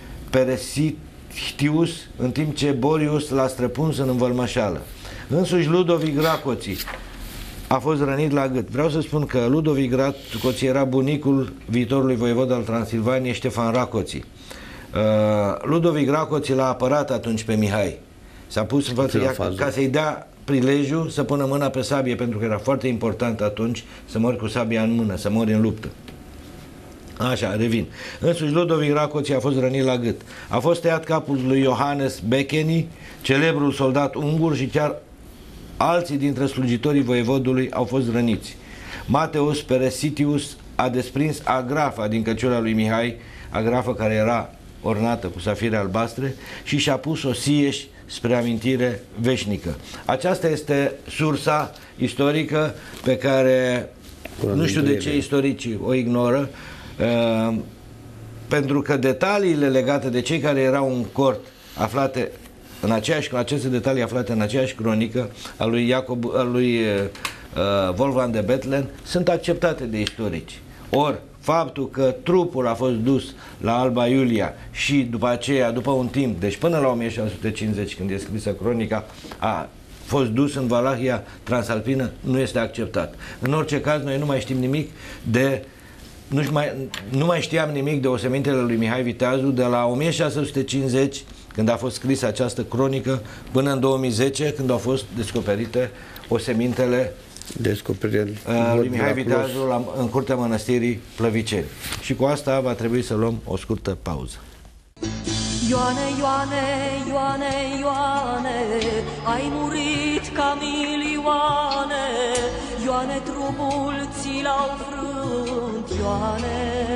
Peresitius, în timp ce Borius l-a străpuns în învălmășeală. Însuși Ludovic Racoții a fost rănit la gât. Vreau să spun că Ludovic Racoții era bunicul viitorului voievod al Transilvaniei, Ștefan Racoții. Uh, Ludovic Racoții l-a apărat atunci pe Mihai. S-a pus în față ea, ca să-i dea prilejul să pună mâna pe sabie, pentru că era foarte important atunci să mori cu sabia în mână, să mori în luptă. Așa, revin. Însuși Ludovic Racoții a fost rănit la gât. A fost tăiat capul lui Johannes Bekeni, celebrul soldat ungur, și chiar alții dintre slujitorii voievodului au fost răniți. Mateus Peresitius a desprins agrafa din căciula lui Mihai, agrafă care era ornată cu safire albastre, și și-a pus o sieș spre amintire veșnică. Aceasta este sursa istorică pe care nu știu de ce istoricii o ignoră, uh, pentru că detaliile legate de cei care erau în cort, aflate în aceeași, aceste detalii aflate în aceeași cronică a lui, Iacob, a lui uh, Wolfgang de Bethlen, sunt acceptate de istorici. Ori faptul că trupul a fost dus la Alba Iulia și după aceea, după un timp, deci până la o mie șase sute cincizeci, când e scrisă cronica, a fost dus în Valahia Transalpină, nu este acceptat. În orice caz, noi nu mai știm nimic de... Nu mai, nu mai știam nimic de osemintele lui Mihai Viteazu de la o mie șase sute cincizeci, când a fost scrisă această cronică, până în două mii zece, când au fost descoperite osemintele descoperiri uh, lui Mihai Viteazu la, în curtea mănăstirii Plăviceni. Și cu asta va trebui să luăm o scurtă pauză. Ioane, Ioane, Ioane, Ioane, ai murit ca milioane, Ioane, trupul ți l-au frânt, Ioane,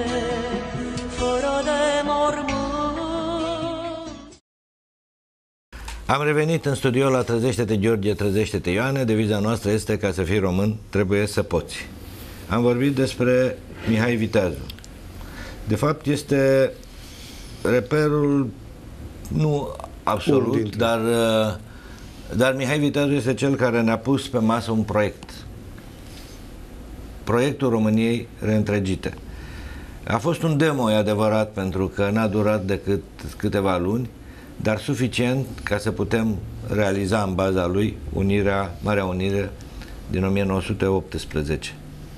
fără de mormânt. Am revenit în studio la Trezește-te, Gheorghe, Trezește-te, Ioane. Deviza noastră este: ca să fii român, trebuie să poți. Am vorbit despre Mihai Viteazu. De fapt, este reperul, nu absolut, dar, dar Mihai Viteazu este cel care ne-a pus pe masă un proiect. Proiectul României reîntregite. A fost un demo, e adevărat, pentru că n-a durat decât câteva luni, dar suficient ca să putem realiza în baza lui unirea, Marea Unire din o mie nouă sute optsprezece.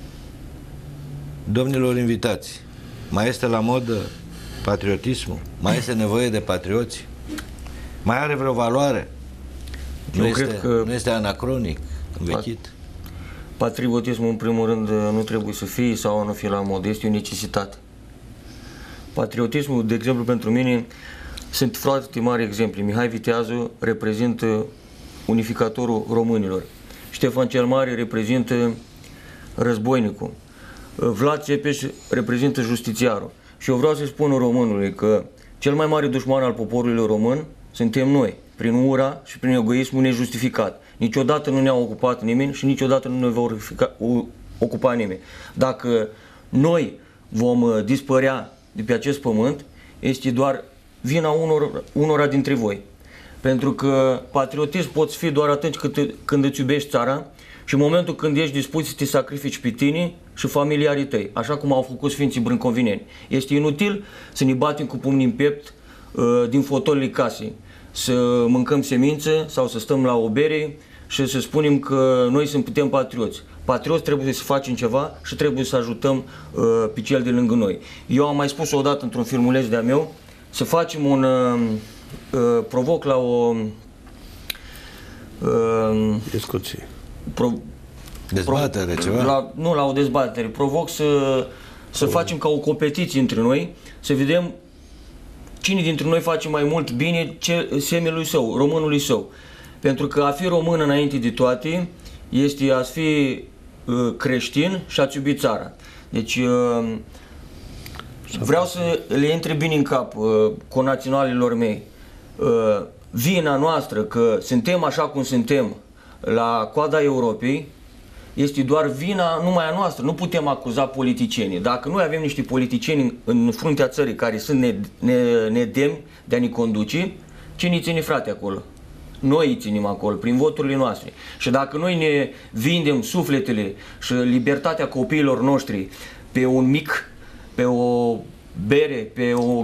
Domnilor invitați, mai este la modă patriotismul? Mai este nevoie de patrioți? Mai are vreo valoare? Nu Eu este, cred că nu este anacronic, învechit? Patriotismul, în primul rând, nu trebuie să fie sau nu fie la modă, este o necesitate. Patriotismul, de exemplu, pentru mine, sunt foarte mari exemple. Mihai Viteazu reprezintă unificatorul românilor. Ștefan cel Mare reprezintă războinicul. Vlad Țepeș reprezintă justițiarul. Și eu vreau să spun românului că cel mai mare dușman al poporului român suntem noi, prin ura și prin egoismul nejustificat. Niciodată nu ne-a ocupat nimeni și niciodată nu ne va ocupa nimeni. Dacă noi vom dispărea de pe acest pământ, este doar vina unor, unora dintre voi. Pentru că patriotism poți fi doar atunci când, când îți iubești țara și în momentul când ești dispus să te sacrifici pe tine și familiarii tăi, așa cum au făcut Sfinții Brâncovineni. Este inutil să ne batem cu pumnii în piept uh, din fotolii casei, să mâncăm semințe sau să stăm la o bere și să spunem că noi suntem patrioți. Patrioți trebuie să facem ceva și trebuie să ajutăm uh, pe cel de lângă noi. Eu am mai spus odată într-un filmuleț de-a meu să facem un uh, uh, provoc la o uh, discuție. Pro, Dezbatere, pro, ceva? La, nu la o dezbatere, provoc să, să facem ca o competiție între noi, să vedem cine dintre noi face mai mult bine ce, semelui său, românului său. Pentru că a fi român înainte de toate este a fi uh, creștin și a-ți iubi țara. Deci uh, vreau să le intre bine în cap uh, conaționalilor mei. Uh, vina noastră că suntem așa cum suntem la coada Europei este doar vina numai a noastră. Nu putem acuza politicienii. Dacă noi avem niște politicieni în fruntea țării care sunt nedemni de a ne conduce, cine îi ține, frate, acolo? Noi îi ținem acolo, prin voturile noastre. Și dacă noi ne vindem sufletele și libertatea copiilor noștri pe un mic, pe o bere, pe o...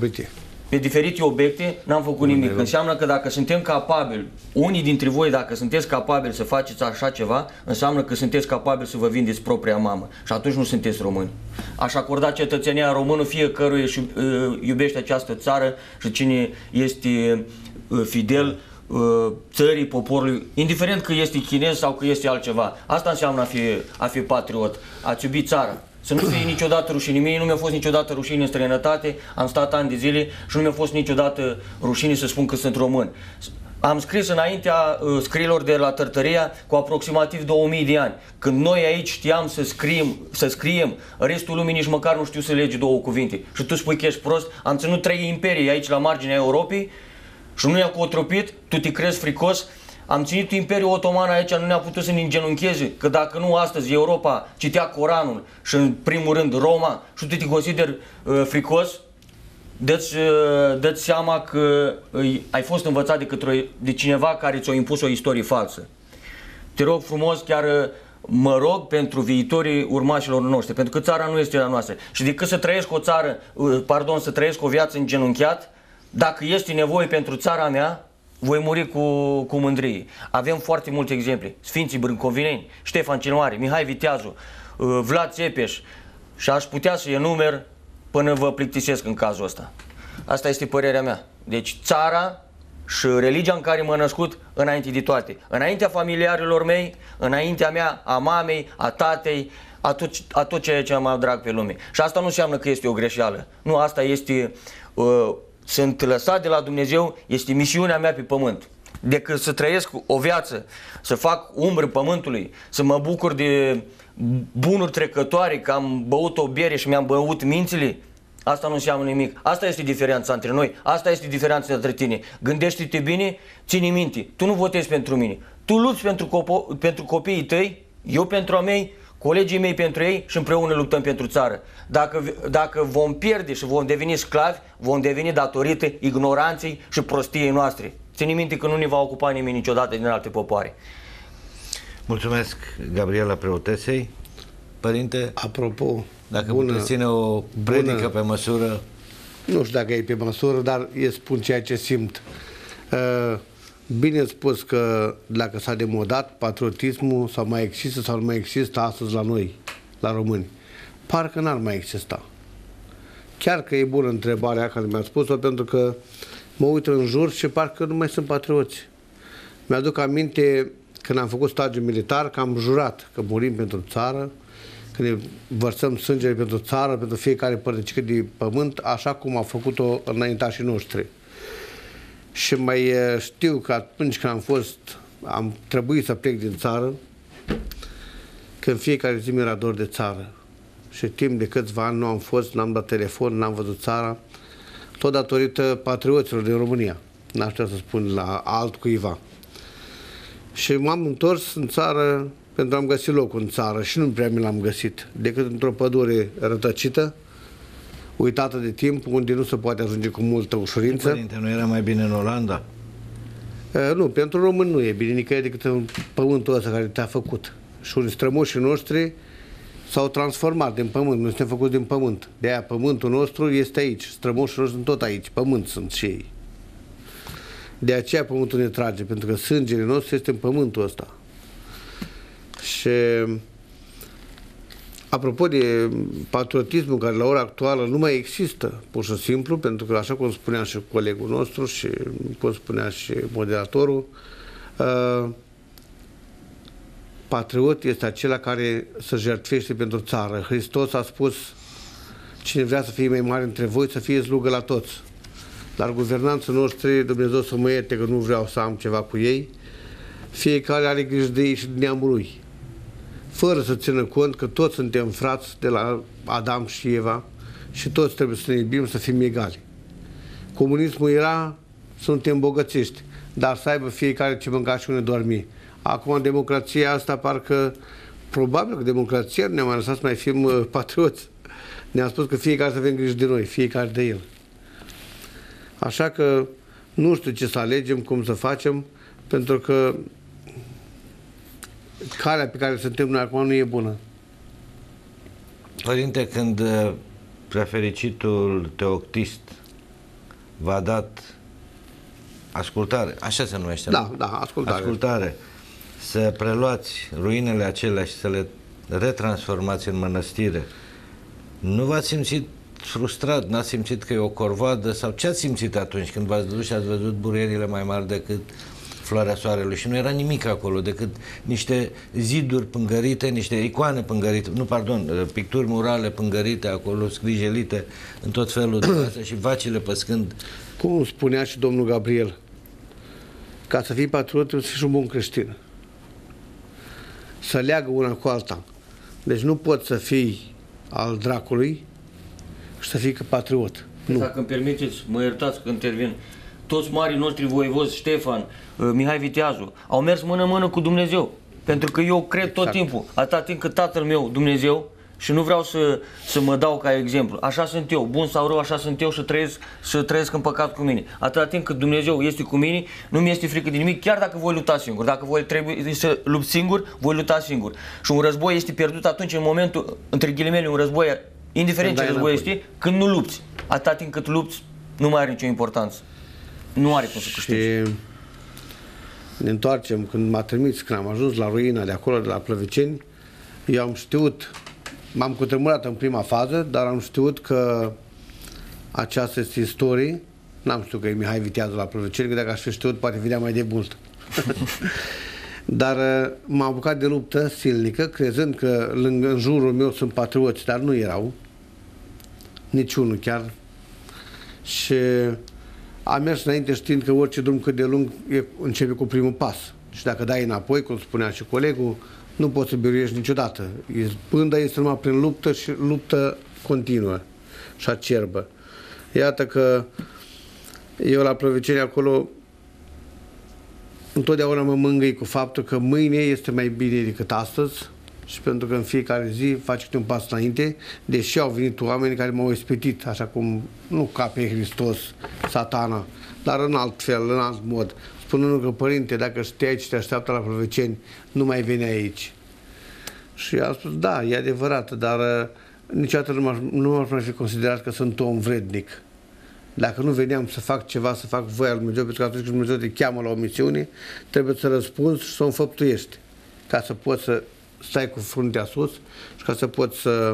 pe diferite obiecte, n-am făcut nimic. Înseamnă că dacă suntem capabili, unii dintre voi, dacă sunteți capabili să faceți așa ceva, înseamnă că sunteți capabili să vă vindeți propria mamă. Și atunci nu sunteți români. Aș acorda cetățenia română fiecăruia și uh, iubește această țară și cine este uh, fidel uh, țării, poporului, indiferent că este chinez sau că este altceva. Asta înseamnă a fi, a fi patriot, a-ți iubi țara. Să nu fie niciodată rușine. Mie nu mi-a fost niciodată rușine în străinătate, am stat ani de zile și nu mi-a fost niciodată rușine să spun că sunt român. Am scris înaintea uh, scriilor de la Tărtăria cu aproximativ două mii de ani. Când noi aici știam să scriem, să scriem, restul lumii nici măcar nu știu să lege două cuvinte. Și tu spui că ești prost? Am ținut trei imperii aici la marginea Europei și nu ne-a cotropit, tu te crezi fricos? Am ținut Imperiul Otoman aici, nu ne-a putut să ne îngenuncheze, că dacă nu astăzi Europa citea Coranul și în primul rând Roma și tu te consideri uh, fricos, dă-ți, uh, dă-ți seama că uh, ai fost învățat de, către, de cineva care ți-a impus o istorie falsă. Te rog frumos, chiar uh, mă rog pentru viitorii urmașilor noștri, pentru că țara nu este a noastră. Și decât să trăiesc o țară, uh, pardon, să trăiesc o viață îngenunchiat, dacă este nevoie pentru țara mea, voi muri cu, cu mândrie. Avem foarte multe exemple. Sfinții Brâncovineni, Ștefan cel Mare, Mihai Viteazu, Vlad Țepeș și aș putea să enumer până vă plictisesc în cazul ăsta. Asta este părerea mea. Deci țara și religia în care m-am născut înainte de toate. Înaintea familiarilor mei, înaintea mea, a mamei, a tatei, a tot, a tot ceea ce am mai drag pe lume. Și asta nu înseamnă că este o greșeală. Nu, asta este... Uh, Sunt lăsat de la Dumnezeu, este misiunea mea pe pământ. Decât să trăiesc o viață, să fac umbră pământului, să mă bucur de bunuri trecătoare, că am băut o bere și mi-am băut mințile, asta nu înseamnă nimic. Asta este diferența între noi, asta este diferența între tine. Gândește-te bine, ține minte, tu nu votezi pentru mine, tu lupți pentru, copo- pentru copiii tăi, eu pentru a mei, colegii mei pentru ei și împreună luptăm pentru țară. Dacă, dacă vom pierde și vom deveni sclavi, vom deveni datorită ignoranței și prostiei noastre. Ține minte că nu ne va ocupa nimeni niciodată din alte popoare. Mulțumesc, Gabriela Preotesei. Părinte, apropo, dacă bună, puteți ține o predică bună, pe măsură. Nu știu dacă e pe măsură, dar eu spun ceea ce simt. Bine spus că dacă s-a demodat patriotismul sau mai există sau nu mai există astăzi la noi, la români, parcă n-ar mai exista. Chiar că e bună întrebarea care mi-a spus-o, pentru că mă uit în jur și parcă nu mai sunt patrioți. Mi-aduc aminte când am făcut stagiu militar că am jurat că murim pentru țară, că ne vărsăm sângele pentru țară, pentru fiecare părticică de pământ, așa cum au făcut-o înaintașii noștri. Și mai știu că atunci când am fost, am trebuit să plec din țară, că în fiecare zi mi-era dor de țară. Și timp de câțiva ani nu am fost, n-am dat telefon, n-am văzut țara, tot datorită patrioților din România. N-aș putea să spun la altcuiva. Și m-am întors în țară pentru a-mi găsi locul în țară și nu prea mi l-am găsit, decât într-o pădure rătăcită, uitată de timp, unde nu se poate ajunge cu multă ușurință. Părinte, nu era mai bine în Olanda? Uh, nu, pentru român nu e bine nicăieri decât în pământul ăsta care te-a făcut. Și unii strămoșii noștri s-au transformat din pământ, noi suntem făcuți din pământ. De aia pământul nostru este aici, strămoșii noștri sunt tot aici, pământ sunt și ei. De aceea pământul ne trage, pentru că sângele nostru este în pământul ăsta. Și apropo de patriotismul care la ora actuală nu mai există, pur și simplu, pentru că, așa cum spunea și colegul nostru și cum spunea și moderatorul, uh, patriot este acela care se jertfește pentru țară. Hristos a spus, cine vrea să fie mai mare între voi, să fie slugă la toți. Dar guvernanții noștri, Dumnezeu să mă ierte că nu vreau să am ceva cu ei, fiecare are grijă de ei și de neamul lui, fără să țină cont că toți suntem frați de la Adam și Eva și toți trebuie să ne iubim, să fim egali. Comunismul era să nu te îmbogățești, dar să aibă fiecare ce mânca și unde dormi. Acum democrația asta parcă, probabil că democrația nu ne-a mai lăsat să mai fim uh, patrioți. Ne-a spus că fiecare să avem grijă de noi, fiecare de el. Așa că nu știu ce să alegem, cum să facem, pentru că calea pe care suntem noi acum nu e bună. Părinte, când prefericitul teoctist v-a dat ascultare, așa se numește, da, nu? Da, ascultare. Ascultare, să preluați ruinele acelea și să le retransformați în mănăstire, nu v-ați simțit frustrat, n-ați simțit că e o corvoadă, sau ce ați simțit atunci când v-ați dus și ați văzut burerile mai mari decât floarea soarelui și nu era nimic acolo decât niște ziduri pângărite, niște icoane pângărite, nu, pardon, picturi murale pângărite acolo, scrijelite în tot felul de astea și vacile păscând. Cum spunea și domnul Gabriel, ca să fii patriot trebuie să fii un bun creștin. Să leagă una cu alta. Deci nu poți să fii al dracului și să fii patriot. Nu. Dacă îmi permiteți, mă iertați că intervin. Toți marii noștri voievozi, Ștefan, Mihai Viteazu, au mers mână-mână cu Dumnezeu. Pentru că eu cred tot exact. timpul, atâta timp cât Tatăl meu, Dumnezeu, și nu vreau să, să mă dau ca exemplu, așa sunt eu, bun sau rău, așa sunt eu și trăiesc, și trăiesc în păcat cu mine. Atâta timp cât Dumnezeu este cu mine, nu mi este frică de nimic, chiar dacă voi lupta singur. Dacă voi trebuie să lupt singur, voi lupta singur. Și un război este pierdut atunci, în momentul, între ghilimele, un război, indiferent ce război este, când nu lupți. Atâta timp cât lupți, nu mai are nicio importanță. Nu are cum să câștigi. Și ne întoarcem, când m-a trimis, când am ajuns la ruina de acolo, de la Plăviceni, eu am știut, m-am cutremurat în prima fază, dar am știut că aceasta este istorie. N-am știut că e Mihai Viteazu la Plăviceni, că dacă aș fi știut, poate vedea mai de mult. Dar m-am apucat de luptă silnică, crezând că lângă, în jurul meu sunt patrioți, dar nu erau. Niciunul chiar. Și am mers înainte știind că orice drum cât de lung e, începe cu primul pas. Și dacă dai înapoi, cum spunea și colegul, nu poți să biruiești niciodată. Pânda este numai prin luptă și luptă continuă și acerbă. Iată că eu la Plăviceni acolo întotdeauna mă mângâi cu faptul că mâine este mai bine decât astăzi și pentru că în fiecare zi faci câte un pas înainte, deși au venit oameni care m-au ispitit, așa cum, nu ca pe Hristos, Satana, dar în alt fel, în alt mod, spunând că, părinte, dacă știai ce te așteaptă la Plăviceni, nu mai veni aici. Și am spus, da, e adevărat, dar uh, niciodată nu m-aș, nu m-aș mai fi considerat că sunt om vrednic. Dacă nu veneam să fac ceva, să fac voia lui Dumnezeu, pentru că atunci când Dumnezeu te cheamă la o misiune, trebuie să răspunzi și să o înfăptuiești, ca să poți să stai cu fruntea sus și ca să poți să,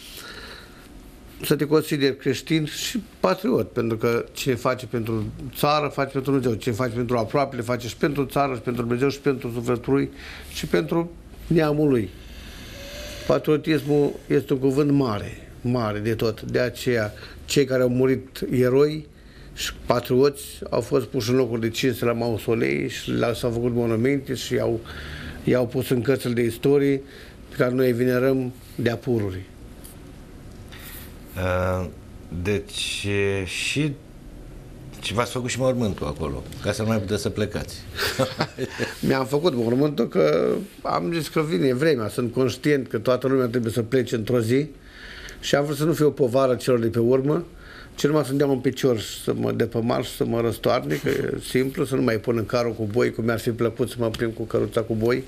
să te consideri creștin și patriot, pentru că cine face pentru țară, face pentru Dumnezeu, cine face pentru aproape, le face și pentru țară, și pentru Dumnezeu, și pentru sufletul lui, și pentru neamul lui. Patriotismul este un cuvânt mare, mare de tot. De aceea, cei care au murit eroi și patrioți au fost puși în locuri de cinste la mausolei și s-au făcut monumente și i-au, i-au pus în cărțile de istorie pe care noi îi venerăm de-a pururi. Deci și și v-ați făcut și mormântul acolo, ca să nu mai puteți să plecați. Mi-am făcut mormântul că am zis că vine vremea, sunt conștient că toată lumea trebuie să plece într-o zi și am vrut să nu fie o povară celor de pe urmă, ci numai să-mi dea un picior să mă dea pe mal și să mă răstoarne, că e simplu, să nu mai pun în carul cu boi, cum mi-ar fi plăcut să mă plimb cu căruța cu boi.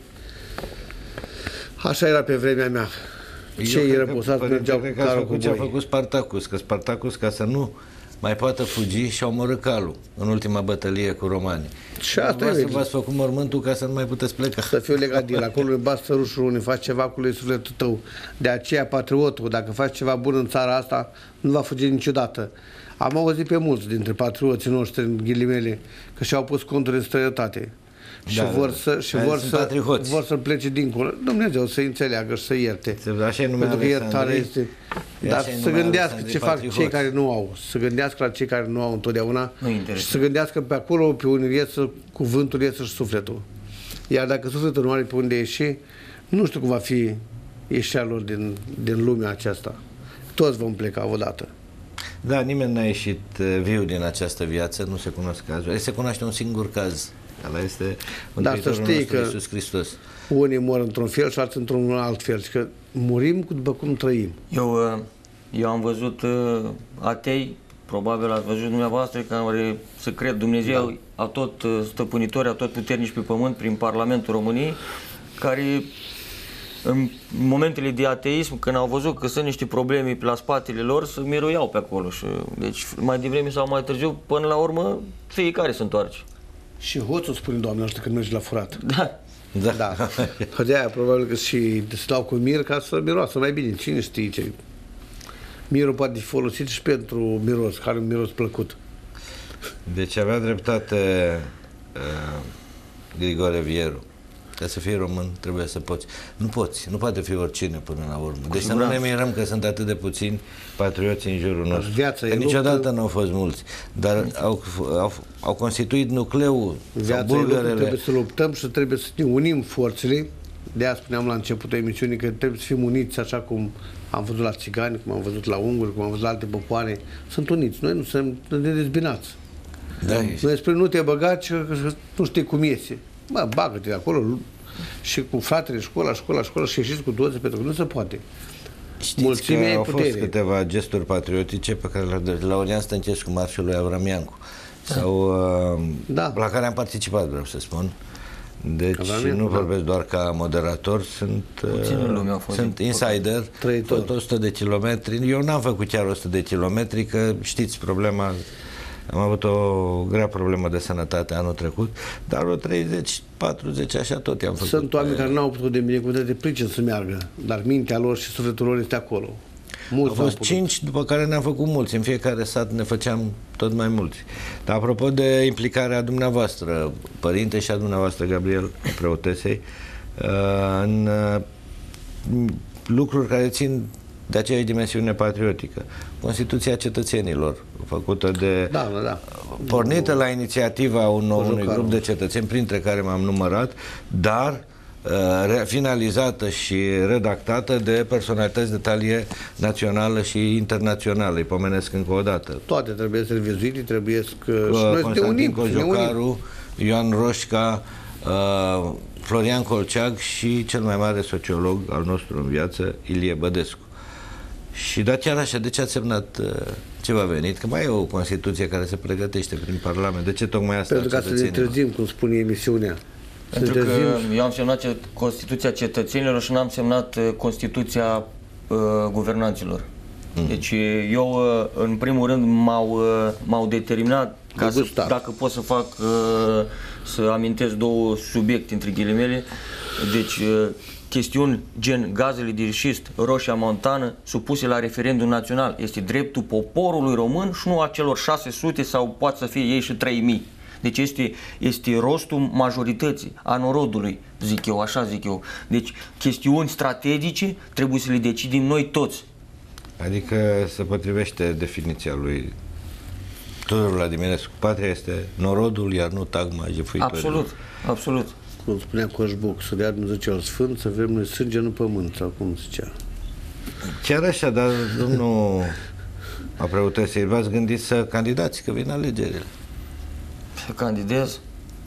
Așa era pe vremea mea. Cei răposați mergeau cu carul cu ce a boi. făcut Spartacus, că Spartacus, ca să nu mai poată fugi, și-a omorât calul în ultima bătălie cu romanii. Și asta e. V-ați făcut mormântul ca să nu mai puteți pleca. Să fiu legat de el. Acolo în bas sărușul unde faci ceva cu lui sufletul tău. De aceea, patriotul, dacă faci ceva bun în țara asta, nu va fugi niciodată. Am auzit pe mulți dintre patrioții noștri, în ghilimele, că și-au pus conturi în străinătate. Și Da, vor să, și vor să, vor să plece dincolo. Dumnezeu să înțeleagă și să ierte. Așa e numele Pentru că iertarea Alexandrii. este... Dar să gândească ce fac cei care nu au. Să gândească la cei care nu au întotdeauna. Și să gândească pe acolo, pe unde iesă cuvântul, iesă și sufletul. Iar dacă sufletul nu are pe unde ieși, nu știu cum va fi ieșirea lor din, din lumea aceasta. Toți vom pleca odată. Da, nimeni n-a ieșit viu din această viață, nu se cunosc cazuri. Se cunoaște un singur caz. Ăla este Mântuitorul nostru Iisus Hristos. Unii mor într-un fel și alții într-un alt fel. Și că murim după cum trăim. Eu, eu am văzut atei, probabil ați văzut dumneavoastră, care să cred Dumnezeu da. a tot stăpânitori, a tot puternici pe pământ, prin Parlamentul României, care în momentele de ateism, când au văzut că sunt niște probleme la spatele lor, se miruiau pe acolo. Și, deci mai devreme sau mai târziu, până la urmă, fiecare se întoarce. Și hoțul spune, Doamne, ăștia când mergi la furat. Da. Da. da. De aia, probabil că și stau cu mir ca să miroasă mai bine. Cine știe ce? Mirul poate fi folosit și pentru miros, care un miros plăcut. Deci avea dreptate uh, Grigore Vieru. Ca să fii român, trebuie să poți. Nu poți, nu poate fi oricine până la urmă. Deci să nu ne mirăm că sunt atât de puțini patrioți în jurul nostru. Viața că niciodată nu au fost mulți, dar au, au, au constituit nucleul. Viața bulgărele. Trebuie să luptăm și trebuie să ne unim forțele. De aia spuneam la începutul emisiunii că trebuie să fim uniți, așa cum am văzut la țigani, cum am văzut la unguri, cum am văzut la alte popoare. Sunt uniți, noi nu suntem dezbinați. Da, noi spune nu te băga, că nu știi cum iese. Bă, bagă-te de acolo și cu fratele școala, școala, școala și ieșiți cu toți, pentru că nu se poate. Știți că au fost câteva gesturi patriotice pe care le-a Laurian Stăncescu, marșul lui Avram Iancu, sau da. la care am participat, vreau să spun. Deci Avram, nu vorbesc da. doar ca moderator, sunt, uh, sunt insider, tot o sută de kilometri. Eu n-am făcut chiar o sută de kilometri, că știți problema. Am avut o grea problemă de sănătate anul trecut, dar o treizeci patruzeci așa tot i-am făcut. Sunt oameni care n-au putut de binecuvântare de pricin să meargă, dar mintea lor și sufletul lor este acolo. Mulți au fost cinci, după care ne-am făcut mulți. În fiecare sat ne făceam tot mai mulți. Dar apropo de implicarea dumneavoastră, părinte, și a dumneavoastră, Gabriel, preotesei, în lucruri care țin de aceeași dimensiune patriotică. Constituția cetățenilor, făcută de... Da, da. pornită la inițiativa unui, unui grup de cetățeni, printre care m-am numărat, dar uh, finalizată și redactată de personalități de talie națională și internațională. Îi pomenesc încă o dată. Toate trebuie să revizuite, trebuie să... Uh, Constantin Cojocaru, Ioan Roșca, uh, Florian Colceag și cel mai mare sociolog al nostru în viață, Ilie Bădescu. Și da, chiar așa, de ce ați semnat uh, ce v-a venit? Că mai e o Constituție care se pregătește prin Parlament. De ce tocmai asta? Pentru ca să ne trezim, cum spune emisiunea. Pentru că eu am semnat Constituția cetățenilor și n-am semnat Constituția uh, guvernanților. Mm. Deci eu, în primul rând, m-au, m-au determinat ca să, dacă pot să fac, să amintesc două subiecte, între ghilimele, deci chestiuni gen gazele de șist, roșia montană, supuse la referendum național. Este dreptul poporului român și nu a celor șase sute sau poate să fie ei și trei mii. Deci este, este rostul majorității, a norodului, zic eu, așa zic eu. Deci chestiuni strategice trebuie să le decidem noi toți. Adică se potrivește definiția lui Tudor Vladimirescu. Patria este norodul, iar nu tagma jefuitorilor. Absolut, absolut. Cum spunea Coșbuc, să dea Dumnezeu sfânt, să vrem noi sânge, nu pământ, sau cum zicea. Chiar așa, dar domnul Apreutesei, v-ați gândit să candidați, că vin alegerile? Să candidez?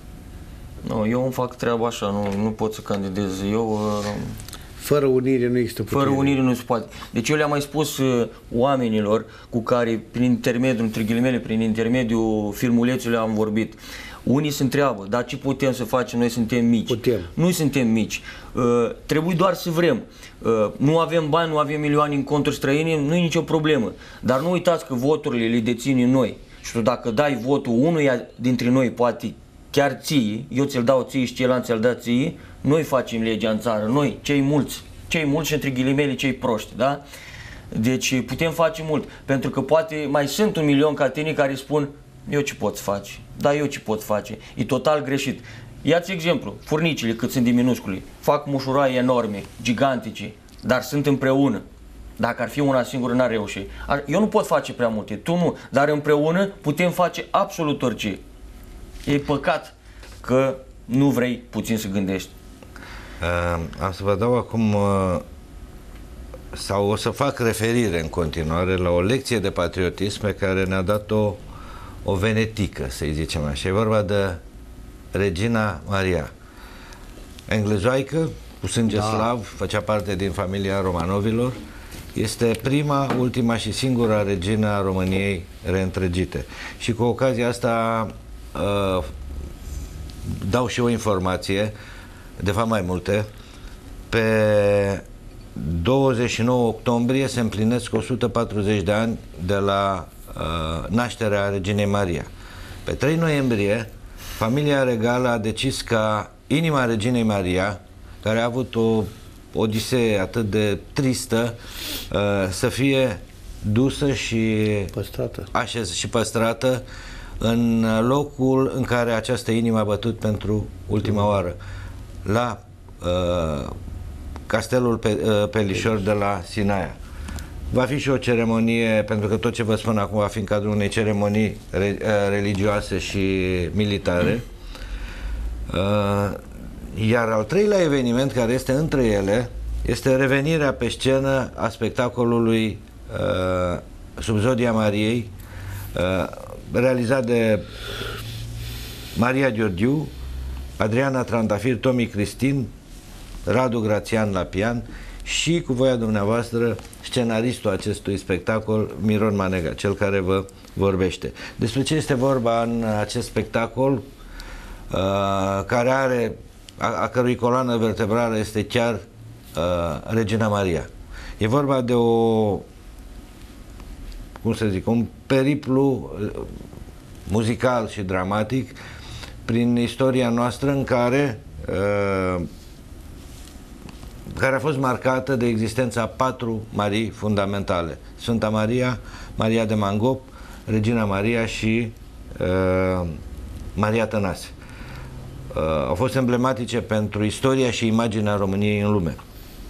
Nu, eu îmi fac treaba așa, nu, nu pot să candidez. Eu... Uh, Fără unire nu există putere. Fără unire nu se poate. Deci eu le-am mai spus uh, oamenilor cu care, prin intermediul, între ghilimele, prin intermediul filmulețului am vorbit. Unii se întreabă, dar ce putem să facem? Noi suntem mici. Putem. Nu suntem mici. Uh, trebuie doar să vrem. Uh, nu avem bani, nu avem milioane în conturi străine, nu e nicio problemă. Dar nu uitați că voturile le deținem noi. Și tu dacă dai votul unuia dintre noi, poate chiar ție, eu ți-l dau ție și celălalt ți-l dă ție, noi facem legea în țară, noi, cei mulți, cei mulți și între ghilimele cei proști, da? Deci putem face mult, pentru că poate mai sunt un milion ca tine care spun, eu ce pot face, da, eu ce pot face, e total greșit. Ia-ți exemplu, furnicile cât sunt de minuscule, fac mușurai enorme, gigantice, dar sunt împreună. Dacă ar fi una singură, n-ar reuși. Eu nu pot face prea multe, tu nu, dar împreună putem face absolut orice. E păcat că nu vrei puțin să gândești. Uh, am să vă dau acum, uh, sau o să fac referire în continuare la o lecție de patriotism pe care ne-a dat-o o venetică, să-i zicem așa. E vorba de Regina Maria. Englezoaică, cu sânge da. slav, făcea parte din familia Romanovilor. Este prima, ultima și singura regină a României reîntregite. Și cu ocazia asta uh, dau și o informație, de fapt mai multe. Pe douăzeci și nouă octombrie se împlinesc o sută patruzeci de ani de la uh, nașterea Reginei Maria. Pe trei noiembrie, familia regală a decis ca inima Reginei Maria, care a avut o odisee atât de tristă, uh, să fie dusă și păstrată. Așez, și păstrată în locul în care această inimă a bătut pentru ultima mm. oară, la uh, castelul Pe, uh, Pelișor de la Sinaia. Va fi și o ceremonie, pentru că tot ce vă spun acum va fi în cadrul unei ceremonii re, uh, religioase și militare. Uh, Iar al treilea eveniment, care este între ele, este revenirea pe scenă a spectacolului uh, Subzodia Mariei, uh, realizat de Maria Gheorghiu, Adriana Trandafir, Tomi Cristin, Radu Grațian la pian și, cu voia dumneavoastră, scenaristul acestui spectacol, Miron Manega, cel care vă vorbește. Despre ce este vorba în acest spectacol, uh, care are A, a cărui coloană vertebrală este chiar uh, Regina Maria. E vorba de o, cum să zic, un periplu uh, muzical și dramatic prin istoria noastră, în care uh, care a fost marcată de existența a patru Marii fundamentale: Sfânta Maria, Maria de Mangop, Regina Maria și uh, Maria Tănase. Uh, au fost emblematice pentru istoria și imaginea României în lume.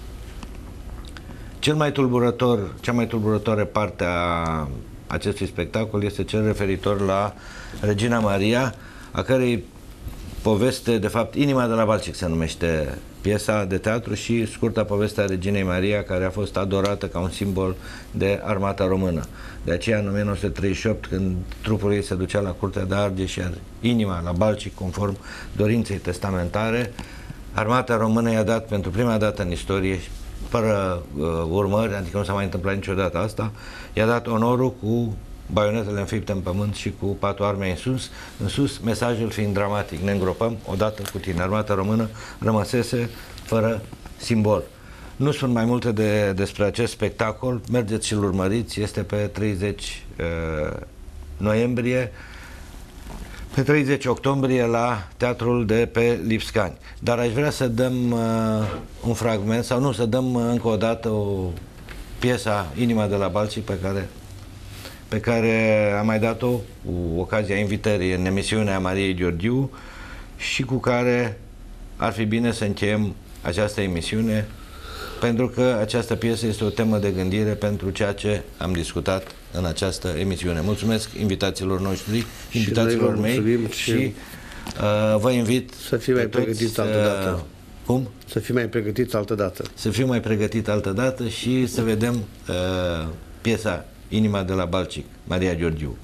Cel mai tulburător, cea mai tulburătoare parte a acestui spectacol este cel referitor la Regina Maria, a cărei poveste, de fapt, Inima de la Balcic se numește piesa de teatru, și scurta poveste a Reginei Maria, care a fost adorată ca un simbol de armata română. De aceea, în o mie nouă sute treizeci și opt, când trupul ei se ducea la Curtea de Argeș, iar inima la Balcic, conform dorinței testamentare, armata română i-a dat pentru prima dată în istorie, fără uh, urmări, adică nu s-a mai întâmplat niciodată asta, i-a dat onorul cu baionetele înfipte în pământ și cu patru arme în sus, în sus, mesajul fiind dramatic: ne îngropăm odată cu tine. Armata română rămăsese fără simbol. Nu spun mai multe de, despre acest spectacol, mergeți și-l urmăriți, este pe treizeci noiembrie, pe treizeci octombrie la Teatrul de pe Lipscani. Dar aș vrea să dăm uh, un fragment, sau nu, să dăm uh, încă o dată o piesa Inima de la Balcic pe care, pe care am mai dat-o cu ocazia invitării în emisiunea Mariei Gheorghiu și cu care ar fi bine să încheiem această emisiune, pentru că această piesă este o temă de gândire pentru ceea ce am discutat în această emisiune. Mulțumesc invitațiilor noștri, invitațiilor mei și, și uh, vă invit să fii mai pregătiți altă dată. Cum? Să fii mai pregătiți altă dată. Să fii mai pregătit altă dată și să vedem uh, piesa Inima de la Balcic, Maria Gheorghiu.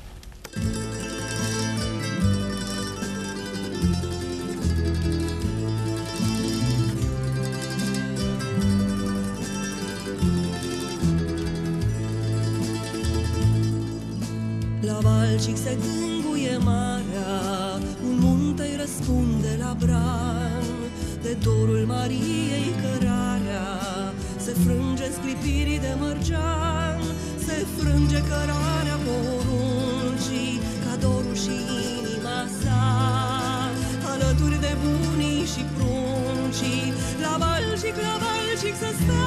La Balcic se gânguie marea, un munte-i răspunde la bran, de dorul Mariei cărarea, se frânge sclipirii de mărgean, se frânge cărarea poruncii, ca dorul și inima sa, alături de bunii și pruncii, la Balcic, la Balcic să stea.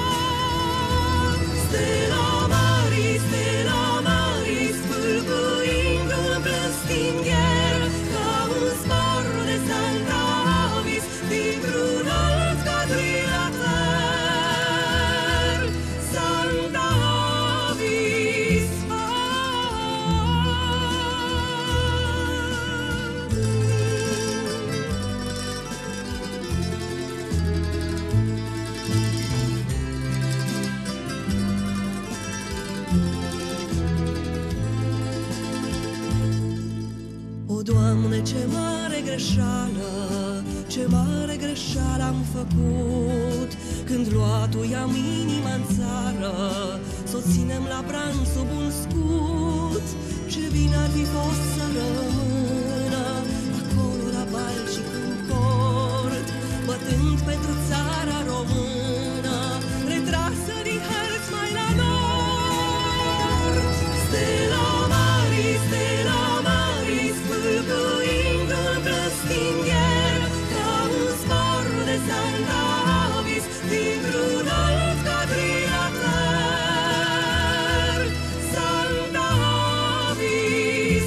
Stella Maris, Stella Maris, pâlpâind în blăstingher, ca un spor de Santa Avis, dintr-un alt quadrilater. Santa Avis, Doamne, ce mare greșeală, ce mare greșeală am făcut, când luatu-i-am inima-n țară, s-o ținem la bran sub un scut. Ce bine ar fi fost să rămână acolo la Balcic în port, bătând pentru țara română, retrasă din hărți mai la nord. Stella Maris, Stella Maris, pâlpâind în blăstingher, ca un spor de Santa Avis, dintr-un alt quadrilater. Santa Avis,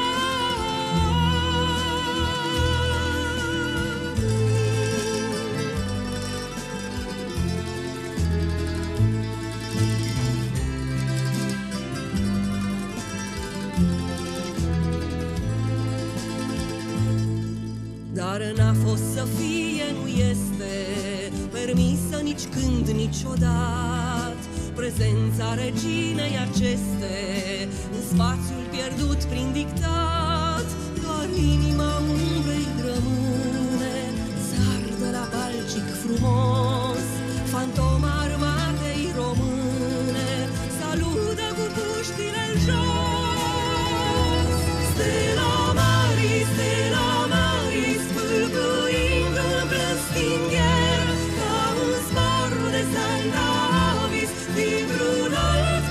dar n-a fost să fie, nu este permisă nici când, niciodată, prezența reginei aceste în spațiul pierdut prin dictat. Doar inima umbrei rămâne, să ardă la Balcic frumos, fantoma armatei române, salută cu puștile în jos. Stella Maris, Stella Maris, pâlpâind în blăstingher, ca un spor de Santa Avis, dintr-un alt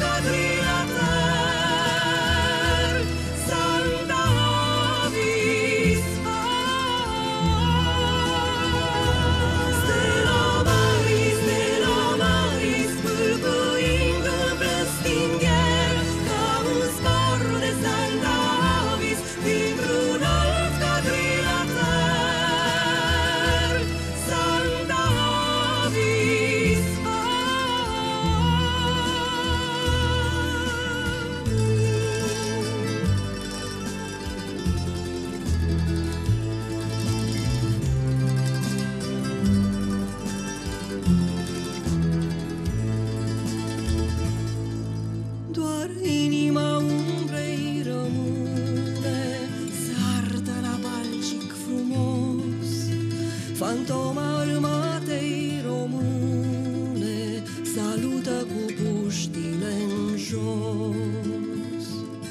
quadrilater. Santa Avis, Stella Maris, Stella Maris, pâlpâind în blăstingher, ca un spor de Santa Avis, dintr-un alt quadrilater. Santa Avis, doar inima umbrei rămâne, să ardă la Balcic frumos, fantoma armatei române, salută cu puștile în jos.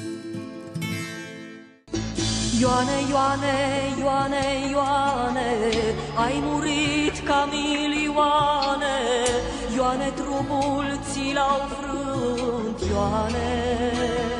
Ioane, Ioane, Ioane, Ioane, ai murit ca milioane, Ioane trupul ți l-au frânt, Ioane.